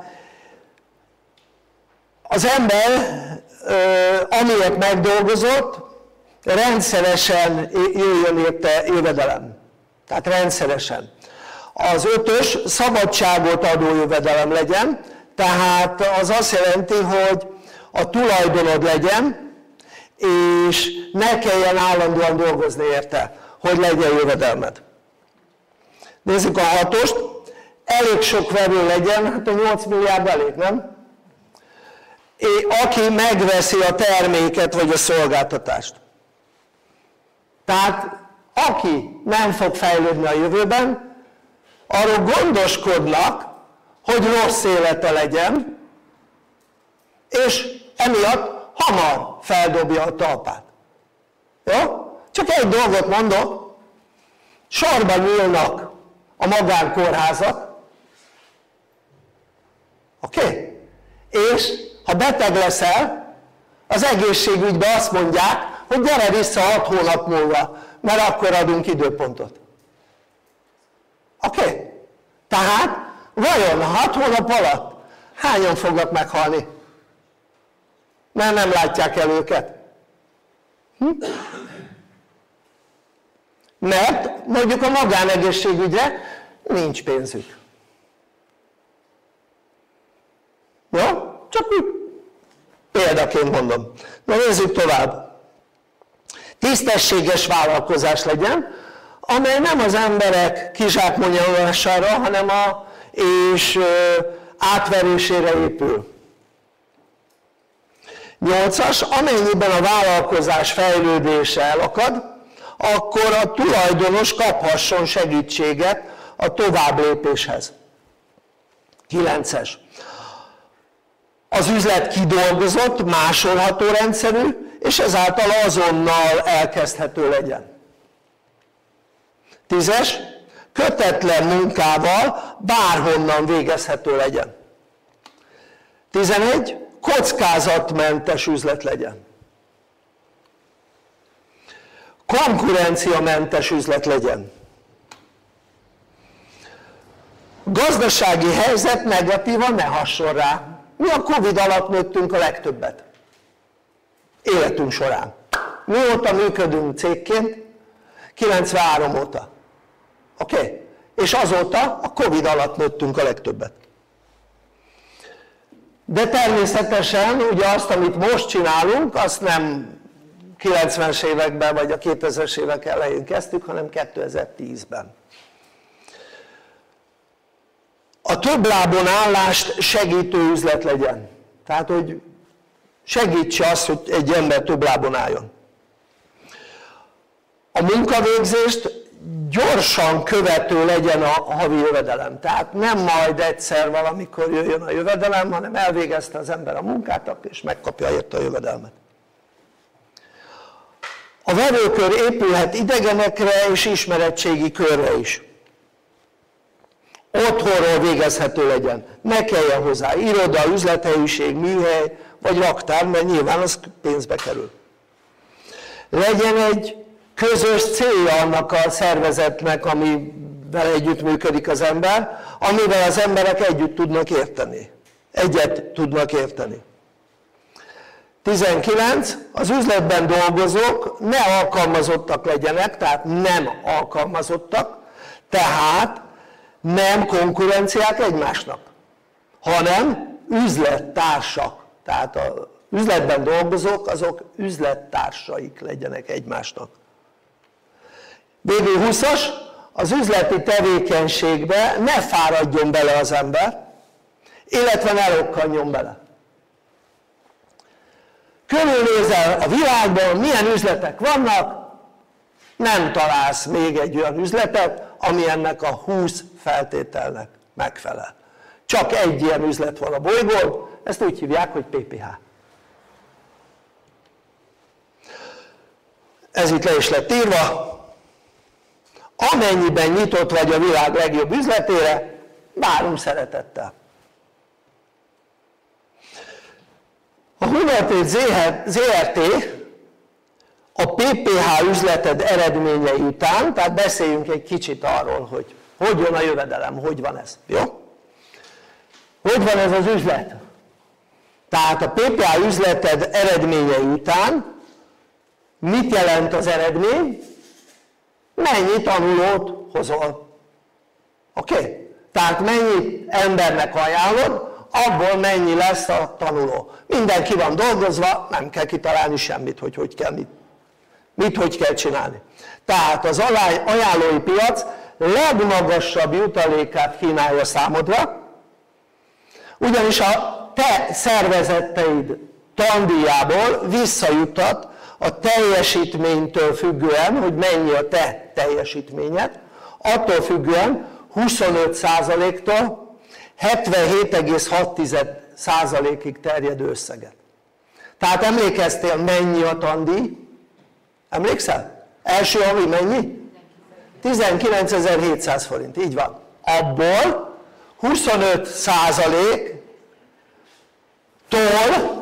az ember, amiért megdolgozott, rendszeresen jöjjön érte jövedelem. Tehát rendszeresen. Az 5-ös szabadságot adó jövedelem legyen, tehát az azt jelenti, hogy a tulajdonod legyen, és ne kelljen állandóan dolgozni érte, hogy legyen jövedelmed. Nézzük a 6-ost. Elég sok vevő legyen, hát a 8 milliárd elég, nem? Aki megveszi a terméket vagy a szolgáltatást. Tehát aki nem fog fejlődni a jövőben, arról gondoskodnak, hogy rossz élete legyen, és emiatt hamar feldobja a talpát. Jó? Csak egy dolgot mondok, sorban nyílnak a magánkórházak, oké? És ha beteg leszel, az egészségügyben azt mondják, hogy gyere vissza 6 hónap múlva, mert akkor adunk időpontot. Oké? Tehát vajon 6 hónap alatt hányan fognak meghalni? Mert nem látják el őket. Mert mondjuk a magánegészségügyre nincs pénzük. Jó? Csak úgy példaként mondom. Na nézzük tovább. Tisztességes vállalkozás legyen, amely nem az emberek kizsákmányolására, hanem és átverésére épül. 8-as, amennyiben a vállalkozás fejlődése elakad, akkor a tulajdonos kaphasson segítséget a továbblépéshez. 9-es. Az üzlet kidolgozott, másolható rendszerű, és ezáltal azonnal elkezdhető legyen. 10-es. Kötetlen munkával bárhonnan végezhető legyen. 11. Kockázatmentes üzlet legyen. Konkurenciamentes üzlet legyen. Gazdasági helyzet negatívan ne hasson rá. Mi a Covid alatt nőttünk a legtöbbet. Életünk során. Mióta működünk cégként? 93 óta. Oké? És azóta a Covid alatt nőttünk a legtöbbet. De természetesen ugye azt, amit most csinálunk, azt nem 90-es években vagy a 2000-es évek elején kezdtük, hanem 2010-ben. A több lábon állást segítő üzlet legyen. Tehát, hogy segítse azt, hogy egy ember több lábon álljon. A munkavégzést gyorsan követő legyen a havi jövedelem. Tehát nem majd egyszer valamikor jöjjön a jövedelem, hanem elvégezte az ember a munkát, és megkapja érte a jövedelmet. A vevőkör épülhet idegenekre és ismeretségi körre is. Otthonról végezhető legyen. Ne kelljen hozzá iroda, üzlethelyiség, műhely vagy raktár, mert nyilván az pénzbe kerül. Legyen egy közös célja annak a szervezetnek, amivel együttműködik az ember, amivel az emberek együtt tudnak érteni. Egyet tudnak érteni. 19. Az üzletben dolgozók ne alkalmazottak legyenek, tehát nem alkalmazottak, tehát nem konkurenciák egymásnak, hanem üzlettársak. Tehát az üzletben dolgozók, azok üzlettársaik legyenek egymásnak. Végül 20-as, az üzleti tevékenységbe ne fáradjon bele az ember, illetve ne lokkanjon bele. Körülnézel a világban, milyen üzletek vannak, nem találsz még egy olyan üzletet, ami ennek a 20 feltételnek megfelel. Csak egy ilyen üzlet van a bolygón, ezt úgy hívják, hogy PPH. Ez itt le is lett írva. Amennyiben nyitott vagy a világ legjobb üzletére, várunk szeretettel. A Hunartét ZRT a PPH üzleted eredményei után, tehát beszéljünk egy kicsit arról, hogy hogy jön a jövedelem, hogy van ez, jó? Hogy van ez az üzlet? Tehát a PPA üzleted eredményei után mit jelent az eredmény? Mennyi tanulót hozol. Oké? Tehát mennyi embernek ajánlod, abból mennyi lesz a tanuló. Mindenki van dolgozva, nem kell kitalálni semmit, hogy hogy kell csinálni. Tehát az ajánlói piac legmagasabb jutalékát kínálja számodra, ugyanis a te szervezeteid tandíjából visszajuttat a teljesítménytől függően, hogy mennyi a te teljesítményed, attól függően 25%-tól 77,6%-ig terjedő összeget. Tehát emlékeztél, mennyi a tandíj? Emlékszel? Első havi mennyi? 19.700 forint, így van. Abból 25%-tól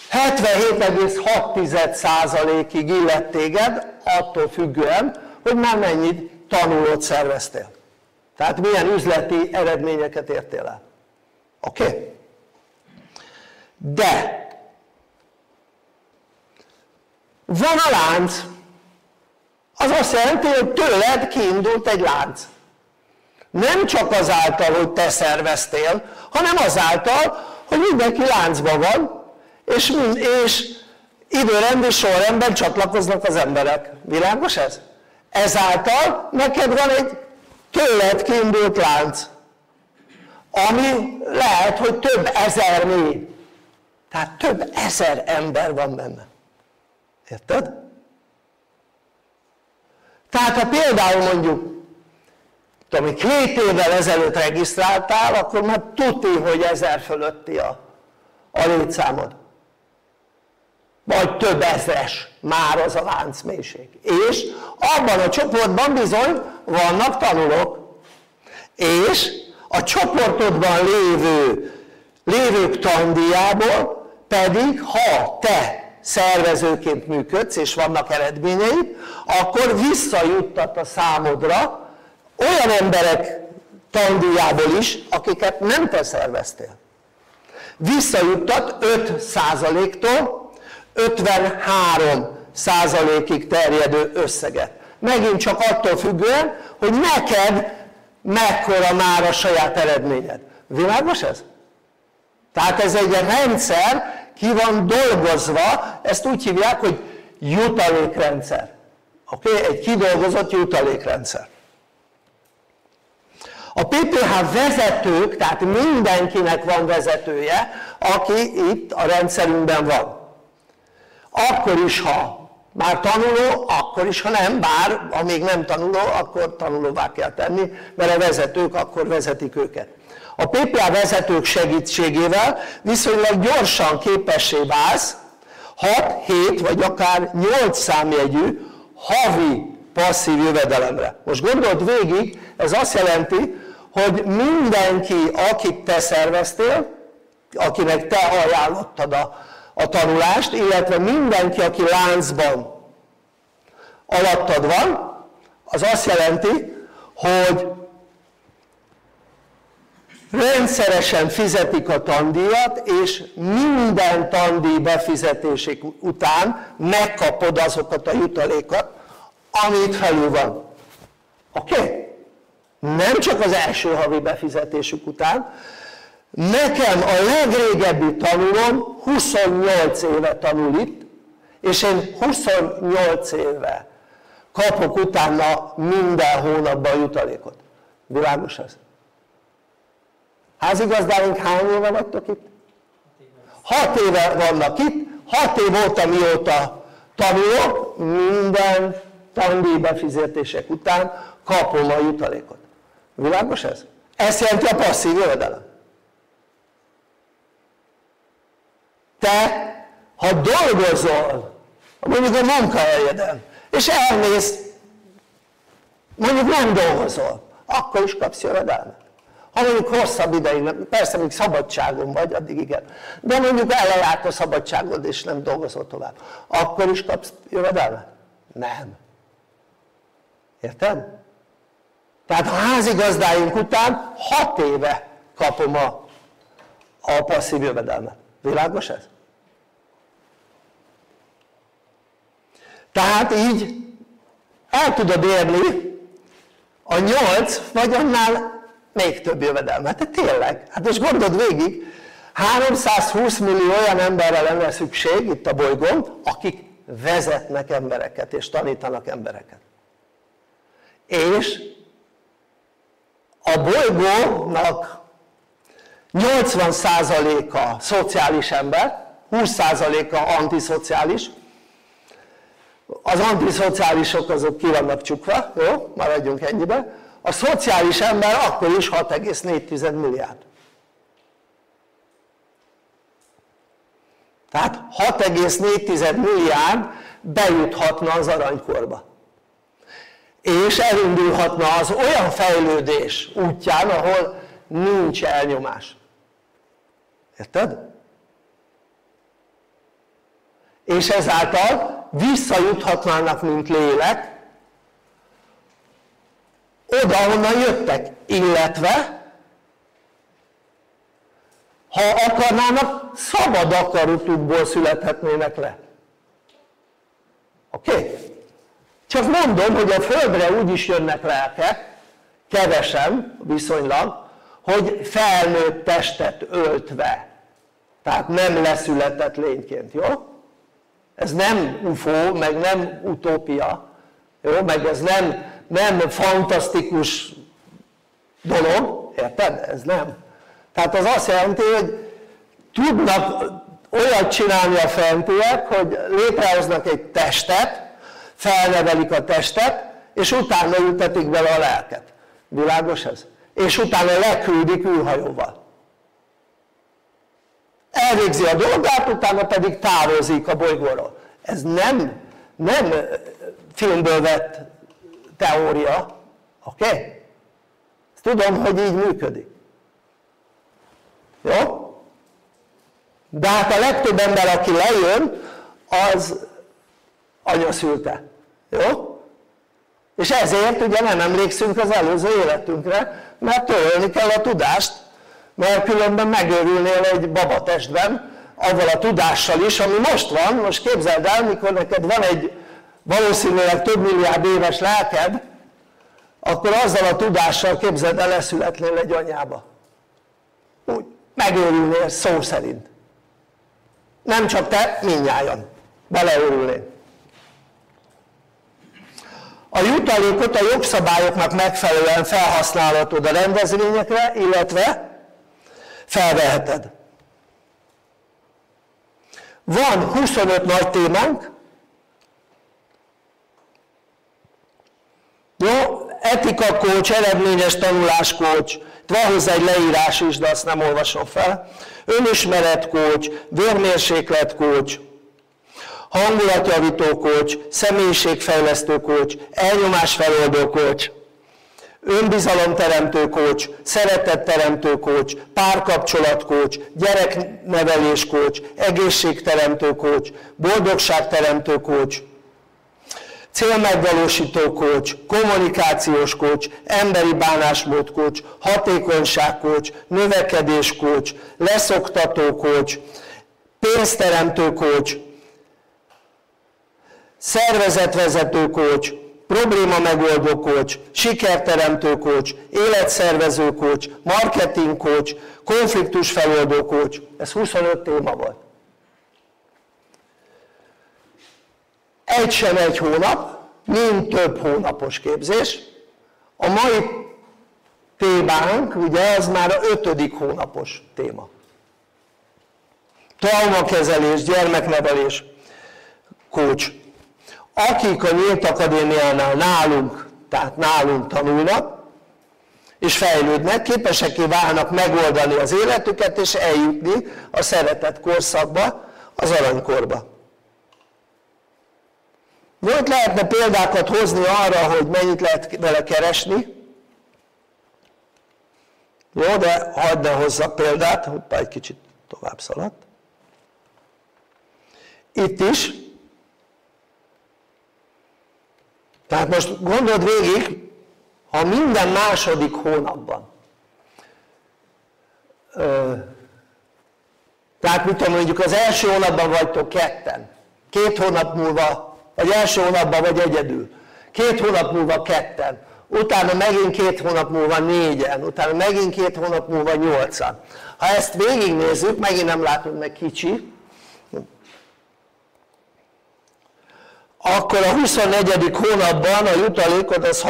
77,6%-ig illet téged, attól függően, hogy már mennyit tanulót szerveztél. Tehát milyen üzleti eredményeket értél el. Oké? De van a lánc, az azt jelenti, hogy tőled kiindult egy lánc. Nem csak azáltal, hogy te szerveztél, hanem azáltal, hogy mindenki láncban van, és időrendi sorrendben csatlakoznak az emberek. Világos ez? Ezáltal neked van egy tőled kiindult lánc, ami lehet, hogy több ezernél. Tehát több ezer ember van benne. Érted? Tehát ha például mondjuk 2 évvel ezelőtt regisztráltál, akkor már tuti, hogy 1000 fölötti a létszámod. Vagy több ezres már az a láncmélység. És abban a csoportban bizony vannak tanulók. És a csoportodban lévők tandíjából pedig, ha te szervezőként működsz, és vannak eredményeid, akkor visszajuttat a számodra olyan emberek tandíjából is, akiket nem te szerveztél. Visszajuttat 5%-tól 53%-ig terjedő összeget. Megint csak attól függően, hogy neked mekkora már a saját eredményed. Világos ez? Tehát ez egy rendszer, ki van dolgozva, ezt úgy hívják, hogy jutalékrendszer. Oké? Egy kidolgozott jutalékrendszer. A PPH vezetők, tehát mindenkinek van vezetője, aki itt a rendszerünkben van. Akkor is, ha már tanuló, akkor is, ha nem, bár amíg nem tanuló, akkor tanulóvá kell tenni, mert a vezetők akkor vezetik őket. A PPA vezetők segítségével viszonylag gyorsan képessé válsz 6, 7 vagy akár 8 számjegyű havi passzív jövedelemre. Most gondold végig, ez azt jelenti, hogy mindenki, akit te szerveztél, akinek te ajánlottad a tanulást, illetve mindenki, aki láncban alattad van, az azt jelenti, hogy rendszeresen fizetik a tandíjat, és minden tandíj befizetésük után megkapod azokat a jutalékat, amit felül van. Oké? Nem csak az első havi befizetésük után. Nekem a legrégebbi tanulóm 28 éve tanul itt, és én 28 éve kapok utána minden hónapban jutalékot. Világos ez? Házigazdáink hány éve vagytok itt? 6 éve vannak itt, 6 év óta mióta tanulok, minden tandíj befizetések után kapom a jutalékot. Világos ez? Ez jelenti a passzív jövedelem. Te, ha dolgozol, mondjuk a munkahelyeden, és elmész, mondjuk nem dolgozol, akkor is kapsz jövedelmet. Ha mondjuk hosszabb ideig, persze még szabadságon vagy, addig igen, de mondjuk ellejárt a szabadságod és nem dolgozol tovább, akkor is kapsz jövedelmet? Nem. Érted? Tehát a házigazdáink után 6 éve kapom a passzív jövedelmet. Világos ez? Tehát így el tudod érni a 8 vagy annál még több jövedelmet. De tényleg, hát most gondold végig, 320 millió olyan emberre lenne szükség itt a bolygón, akik vezetnek embereket és tanítanak embereket. És a bolygónak 80%-a szociális ember, 20%-a antiszociális. Az antiszociálisok azok ki vannak csukva, jó? Maradjunk ennyiben. A szociális ember akkor is 6,4 milliárd. Tehát 6,4 milliárd bejuthatna az aranykorba. És elindulhatna az olyan fejlődés útján, ahol nincs elnyomás. Érted? És ezáltal visszajuthatnának, mint lélek, oda, honnan jöttek, illetve ha akarnának, szabad akaratukból születhetnének le. Oké? Csak mondom, hogy a Földre úgy is jönnek lelkek, kevesen viszonylag, hogy felnőtt testet öltve, tehát nem leszületett lényként, jó? Ez nem UFO, meg nem utópia, jó? Meg ez nem fantasztikus dolog, érted? Ez nem. Tehát az azt jelenti, hogy tudnak olyat csinálni a fentiek, hogy létrehoznak egy testet, felnevelik a testet, és utána ültetik bele a lelket. Világos ez? És utána leküldik űrhajóval. Elvégzi a dolgát, utána pedig távozik a bolygóról. Ez nem filmből vett teória, oké? Ezt tudom, hogy így működik. Jó? De hát a legtöbb ember, aki lejön, az anya szülte. Jó? És ezért ugye nem emlékszünk az előző életünkre, mert törölni kell a tudást, mert különben megőrülnél egy babatestben, avval a tudással is, ami most van. Most képzeld el, mikor neked van egy valószínűleg több milliárd éves lelked, akkor azzal a tudással, képzeld el, leszületnél egy anyába. Úgy megőrülnél szó szerint. Nem csak te, mindnyájan beleőrülnél. A jutalékot a jogszabályoknak megfelelően felhasználhatod a rendezvényekre, illetve felveheted. Van 25 nagy témánk. Jó, etika coach, eredményes tanulás coach, van hozzá egy leírás is, de azt nem olvasom fel. Önismeret coach, vérmérséklet coach, hangulatjavító coach, személyiségfejlesztő coach, elnyomásfeloldó coach, önbizalomteremtő coach, szeretetteremtő coach, párkapcsolat coach, gyereknevelés coach, egészségteremtő coach, boldogságteremtő coach, célmegvalósító coach, kommunikációs coach, emberi bánásmód coach, hatékonyság coach, növekedés coach, leszoktató coach, pénzteremtő coach, szervezetvezető coach, probléma megoldó coach, sikerteremtő coach, életszervező coach, marketing coach, konfliktus feloldó coach. Ez 25 téma volt. Egy sem egy hónap, mind több hónapos képzés. A mai témánk, ugye, az már a 5. hónapos téma. Traumakezelés, gyermeknevelés, coach. Akik a Nyílt Akadémiánál nálunk tanulnak, és fejlődnek, képesekké válnak megoldani az életüket, és eljutni a szeretett korszakba, az aranykorba. Volt lehetne példákat hozni arra, hogy mennyit lehet vele keresni. Jó, de hagyd ne hozzak példát, hoppá, egy kicsit tovább szaladt. Itt is. Tehát most gondold végig, ha minden második hónapban, tehát mit tudom, mondjuk az első hónapban vagytok ketten, 2 hónap múlva, vagy első hónapban vagy egyedül, 2 hónap múlva ketten, utána megint 2 hónap múlva 4-en, utána megint 2 hónap múlva 8-an. Ha ezt végignézzük, megint nem látunk meg kicsi, akkor a 24. hónapban a jutalékod az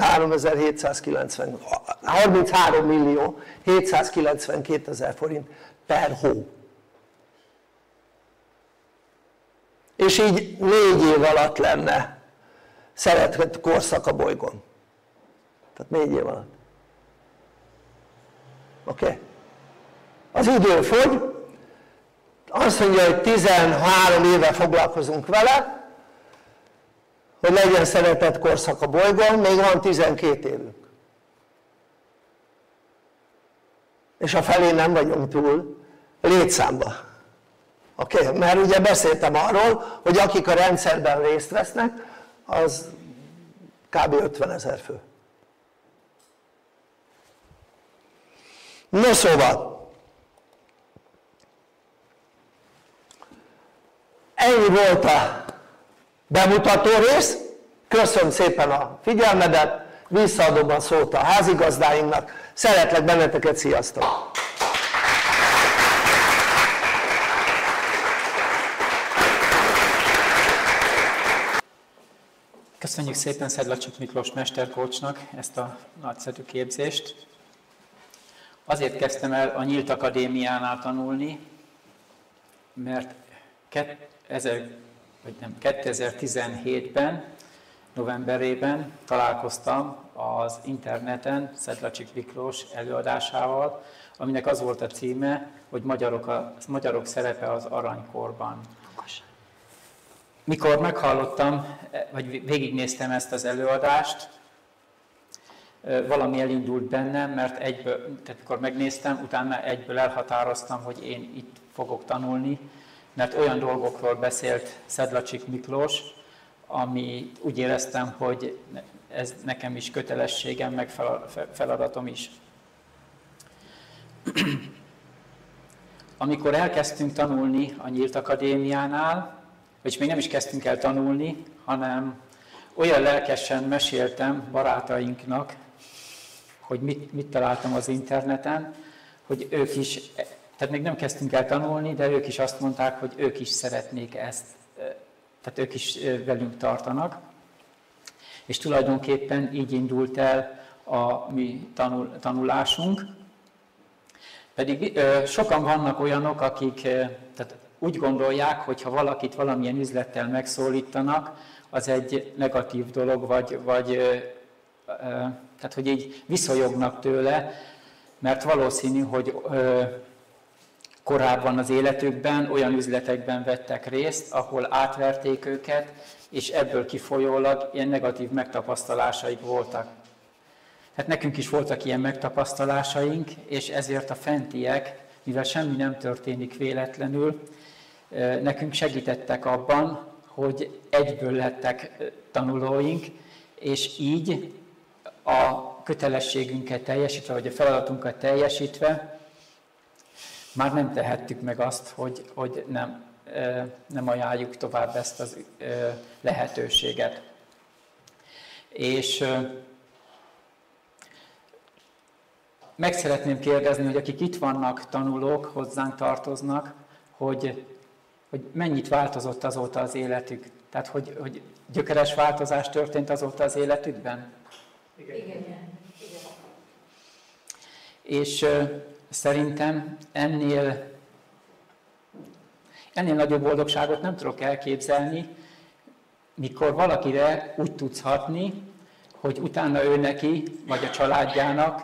33.792.000 forint per hó. És így 4 év alatt lenne szeretett korszak a bolygón. Tehát 4 év alatt. Oké? Okay? Az idő fogy, azt mondja, hogy 13 éve foglalkozunk vele, hogy legyen szeretett korszak a bolygón, még van 12 évünk. És a felé nem vagyunk túl létszámba. Oké? Okay? Mert ugye beszéltem arról, hogy akik a rendszerben részt vesznek, az kb. 50 000 fő. No szóval, ennyi volt a bemutató rész. Köszönöm szépen a figyelmedet, visszaadom a szót a házigazdáinknak. Szeretlek benneteket, sziasztok! Köszönjük szépen Szedlacsik Miklós mesterkócsnak ezt a nagyszerű képzést. Azért kezdtem el a Nyílt Akadémiánál tanulni, mert 2017-ben, novemberében találkoztam az interneten Szedlacsik Miklós előadásával, aminek az volt a címe, hogy magyarok szerepe az aranykorban. Mikor meghallottam, vagy végignéztem ezt az előadást, valami elindult bennem, mert tehát mikor megnéztem, utána egyből elhatároztam, hogy én itt fogok tanulni, mert olyan dolgokról beszélt Szedlacsik Miklós, ami úgy éreztem, hogy ez nekem is kötelességem, meg feladatom is. Amikor elkezdtünk tanulni a Nyílt Akadémiánál, vagyis még nem is kezdtünk el tanulni, hanem olyan lelkesen meséltem barátainknak, hogy mit találtam az interneten, hogy ők is, tehát még nem kezdtünk el tanulni, de ők is azt mondták, hogy ők is szeretnék ezt, tehát ők is velünk tartanak. És tulajdonképpen így indult el a mi tanulásunk. Pedig sokan vannak olyanok, akik tehát úgy gondolják, hogy ha valakit valamilyen üzlettel megszólítanak, az egy negatív dolog, tehát hogy így viszonyognak tőle, mert valószínű, hogy korábban az életükben olyan üzletekben vettek részt, ahol átverték őket, és ebből kifolyólag ilyen negatív megtapasztalásaik voltak. Hát nekünk is voltak ilyen megtapasztalásaink, és ezért a fentiek, mivel semmi nem történik véletlenül, nekünk segítettek abban, hogy egyből lettek tanulóink, és így a kötelességünket teljesítve, vagy a feladatunkat teljesítve már nem tehettük meg azt, hogy nem ajánljuk tovább ezt az lehetőséget. És meg szeretném kérdezni, hogy akik itt vannak, tanulók, hozzánk tartoznak, hogy mennyit változott azóta az életük? Tehát, hogy gyökeres változás történt azóta az életükben? Igen. És szerintem ennél nagyobb boldogságot nem tudok elképzelni, mikor valakire úgy tudsz hatni, hogy utána ő neki, vagy a családjának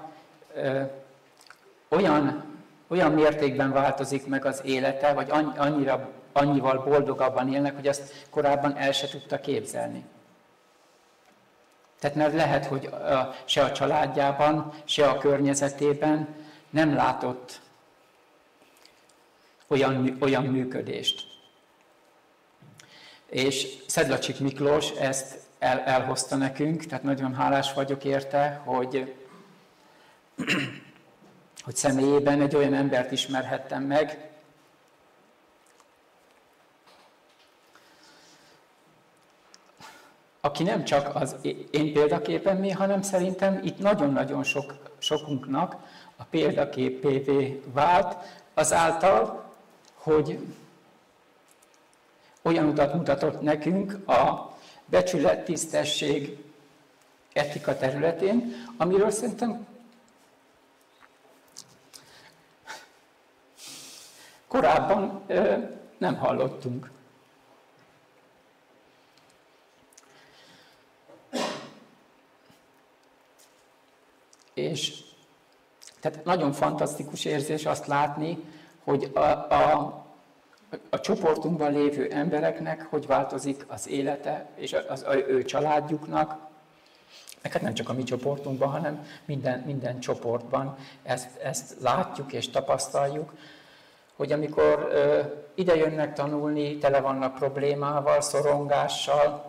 olyan mértékben változik meg az élete, vagy annyival boldogabban élnek, hogy ezt korábban el se tudta képzelni. Tehát mert lehet, hogy se a családjában, se a környezetében nem látott olyan működést. És Szedlacsik Miklós ezt elhozta nekünk, tehát nagyon hálás vagyok érte, hogy személyében egy olyan embert ismerhettem meg, aki nem csak az én példaképemmé, hanem szerintem itt nagyon-nagyon sokunknak a példaképévé vált, azáltal, hogy olyan utat mutatott nekünk a becsület, tisztesség, etika területén, amiről szerintem korábban nem hallottunk. És tehát nagyon fantasztikus érzés azt látni, hogy a csoportunkban lévő embereknek hogy változik az élete, és az ő családjuknak, hát nem csak a mi csoportunkban, hanem minden csoportban ezt látjuk és tapasztaljuk, hogy amikor ide jönnek tanulni, tele vannak problémával, szorongással,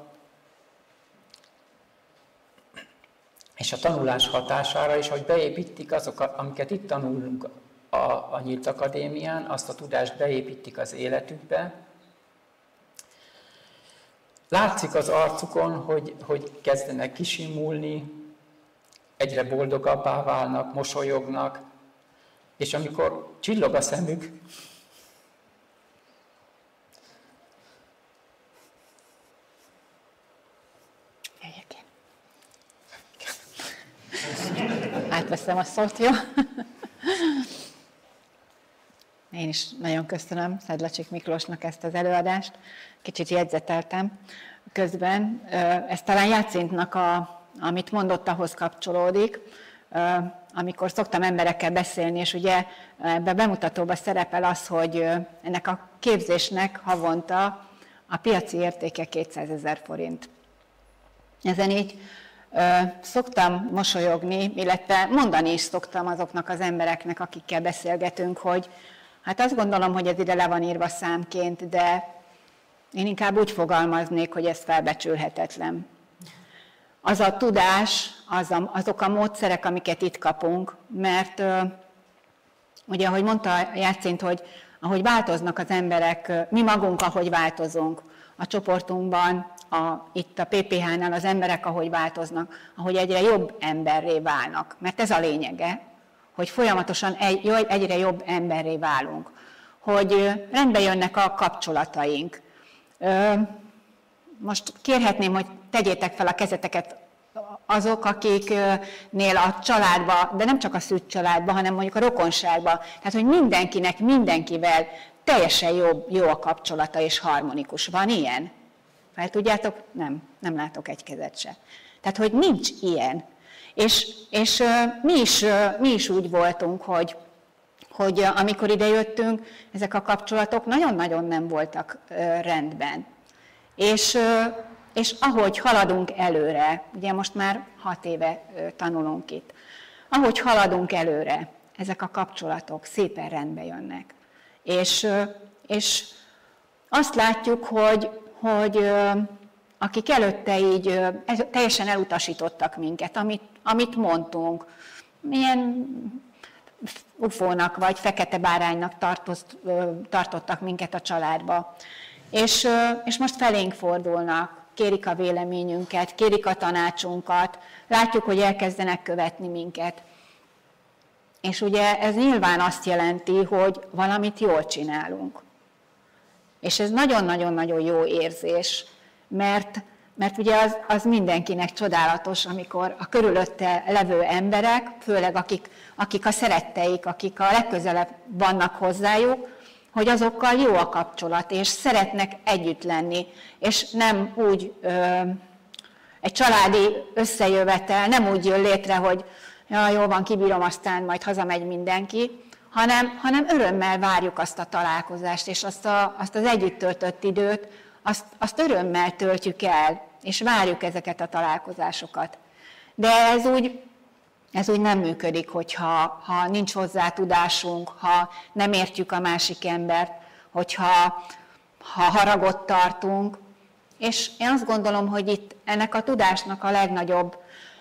és a tanulás hatására is, hogy beépítik azokat, amiket itt tanulunk a Nyílt Akadémián, azt a tudást beépítik az életükbe. Látszik az arcukon, hogy kezdenek kisimulni, egyre boldogabbá válnak, mosolyognak, és amikor csillog a szemük, átveszem a szót, jó? Én is nagyon köszönöm Szedlacsik Miklósnak ezt az előadást. Kicsit jegyzeteltem közben. Ez talán Játszintnak, amit mondott, ahhoz kapcsolódik, amikor szoktam emberekkel beszélni, és ugye ebbe a bemutatóban szerepel az, hogy ennek a képzésnek havonta a piaci értéke 200 000 forint. Ezen így szoktam mosolyogni, illetve mondani is szoktam azoknak az embereknek, akikkel beszélgetünk, hogy hát azt gondolom, hogy ez ide le van írva számként, de én inkább úgy fogalmaznék, hogy ez felbecsülhetetlen. Az a tudás, azok a módszerek, amiket itt kapunk, mert ugye, ahogy mondta Játszint, hogy ahogy változnak az emberek, mi magunk, ahogy változunk a csoportunkban, itt a PPH-nál az emberek, ahogy változnak, ahogy egyre jobb emberré válnak. Mert ez a lényege, hogy folyamatosan egyre jobb emberré válunk. Hogy rendbe jönnek a kapcsolataink. Most kérhetném, hogy tegyétek fel a kezeteket azok, akiknél a családba, de nem csak a szűk családba, hanem mondjuk a rokonságba, tehát hogy mindenkinek, mindenkivel teljesen jó a kapcsolata és harmonikus. Van ilyen? Fel tudjátok? Nem látok egy kezet se. Tehát, hogy nincs ilyen. És mi is úgy voltunk, hogy amikor ide jöttünk, ezek a kapcsolatok nagyon-nagyon nem voltak rendben. És ahogy haladunk előre, ugye most már 6 éve tanulunk itt, ahogy haladunk előre, ezek a kapcsolatok szépen rendbe jönnek. És azt látjuk, hogy akik előtte így teljesen elutasítottak minket, amit mondtunk, milyen ufónak vagy fekete báránynak tartottak minket a családba. És most felénk fordulnak, kérik a véleményünket, kérik a tanácsunkat, látjuk, hogy elkezdenek követni minket. És ugye ez nyilván azt jelenti, hogy valamit jól csinálunk. És ez nagyon-nagyon-nagyon jó érzés, mert ugye az mindenkinek csodálatos, amikor a körülötte levő emberek, főleg akik a szeretteik, akik a legközelebb vannak hozzájuk, hogy azokkal jó a kapcsolat, és szeretnek együtt lenni, és nem úgy egy családi összejövetel, nem úgy jön létre, hogy ja, jól van, kibírom, aztán majd hazamegy mindenki, hanem örömmel várjuk azt a találkozást, és azt az együtt töltött időt, azt örömmel töltjük el, és várjuk ezeket a találkozásokat. De ez úgy nem működik, hogyha nincs hozzá tudásunk, ha nem értjük a másik embert, hogyha haragot tartunk, És én azt gondolom, hogy itt ennek a tudásnak a legnagyobb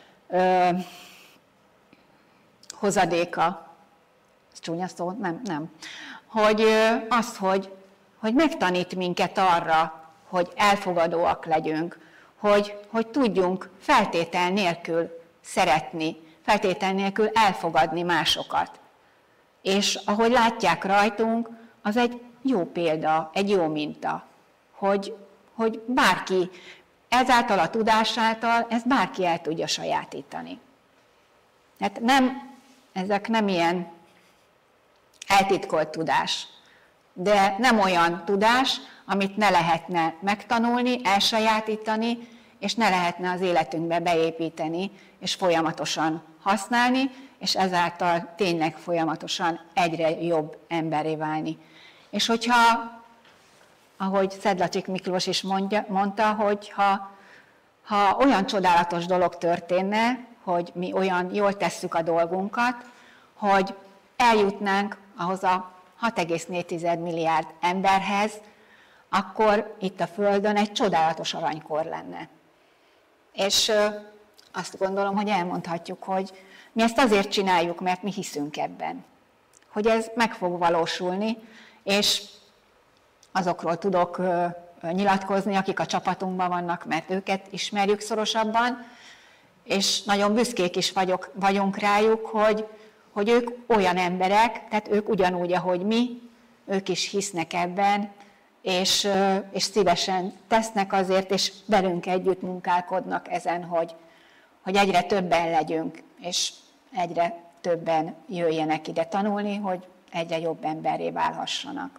hozadéka, ez csúnya szó, nem, hogy az, hogy megtanít minket arra, hogy elfogadóak legyünk, hogy tudjunk feltétel nélkül szeretni, feltétel nélkül elfogadni másokat. És ahogy látják rajtunk, az egy jó példa, egy jó minta, hogy bárki ezáltal a tudás által ezt bárki el tudja sajátítani. Hát ezek nem ilyen eltitkolt tudás, de nem olyan tudás, amit ne lehetne megtanulni, elsajátítani, és ne lehetne az életünkbe beépíteni, és folyamatosan használni, és ezáltal tényleg folyamatosan egyre jobb emberré válni. És hogyha, ahogy Szedlacsik Miklós is mondta, hogy ha olyan csodálatos dolog történne, hogy mi olyan jól tesszük a dolgunkat, hogy eljutnánk ahhoz a 6,4 milliárd emberhez, akkor itt a Földön egy csodálatos aranykor lenne. És azt gondolom, hogy elmondhatjuk, hogy mi ezt azért csináljuk, mert mi hiszünk ebben. Hogy ez meg fog valósulni, és azokról tudok nyilatkozni, akik a csapatunkban vannak, mert őket ismerjük szorosabban, és nagyon büszkék is vagyunk rájuk, hogy ők olyan emberek, tehát ők ugyanúgy, ahogy mi, ők is hisznek ebben, és szívesen tesznek azért, és velünk együtt munkálkodnak ezen, hogy egyre többen legyünk, és egyre többen jöjjenek ide tanulni, hogy egyre jobb emberré válhassanak.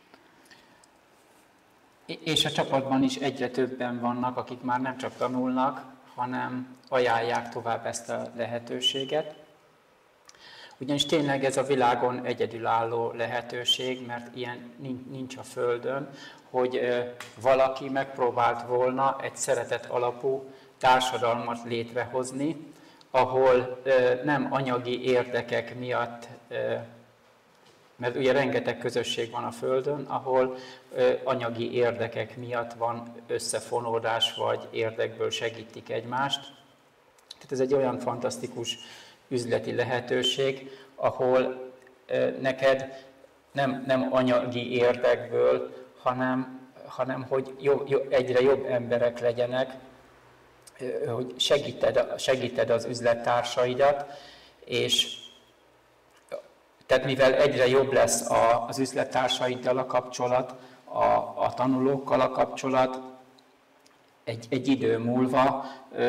És a csapatban is egyre többen vannak, akik már nem csak tanulnak, hanem ajánlják tovább ezt a lehetőséget. Ugyanis tényleg ez a világon egyedülálló lehetőség, mert ilyen nincs a Földön, hogy valaki megpróbált volna egy szeretet alapú társadalmat létrehozni, ahol nem anyagi érdekek miatt, mert ugye rengeteg közösség van a Földön, ahol anyagi érdekek miatt van összefonódás, vagy érdekből segítik egymást. Tehát ez egy olyan fantasztikus üzleti lehetőség, ahol neked nem anyagi érdekből, hanem hogy egyre jobb emberek legyenek, hogy segíted az üzlettársaidat, és tehát mivel egyre jobb lesz az üzlettársaiddal a kapcsolat, a tanulókkal a kapcsolat, egy idő múlva,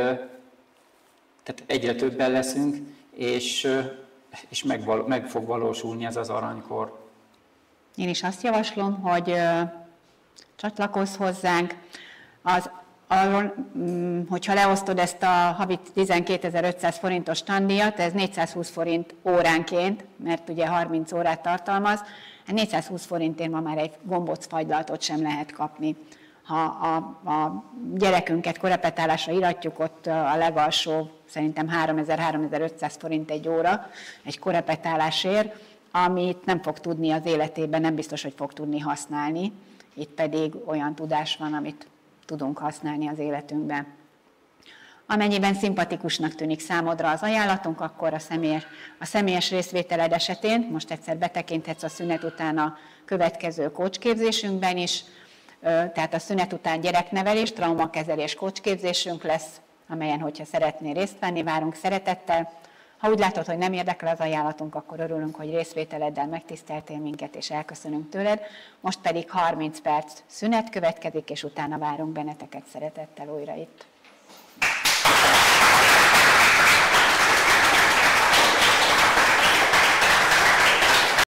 tehát egyre többen leszünk, és meg fog valósulni ez az aranykor. Én is azt javaslom, hogy csatlakozz hozzánk. Hogyha leosztod ezt a havi 12.500 forintos tandíjat, ez 420 forint óránként, mert ugye 30 órát tartalmaz, 420 forintért ma már egy gombócfagylalatot sem lehet kapni. Ha a gyerekünket korepetálásra iratjuk, ott a legalsó szerintem 3000-3500 forint egy óra egy korepetálásért, amit nem fog tudni az életében, nem biztos, hogy fog tudni használni. Itt pedig olyan tudás van, amit tudunk használni az életünkben. Amennyiben szimpatikusnak tűnik számodra az ajánlatunk, akkor a személyes részvételed esetén most egyszer betekinthetsz a szünet után a következő coachképzésünkben is, tehát a szünet után gyereknevelés, traumakezelés coachképzésünk lesz, amelyen, hogyha szeretnél részt venni, várunk szeretettel. Ha úgy látod, hogy nem érdekel az ajánlatunk, akkor örülünk, hogy részvételeddel megtiszteltél minket, és elköszönünk tőled. Most pedig 30 perc szünet következik, és utána várunk benneteket szeretettel újra itt.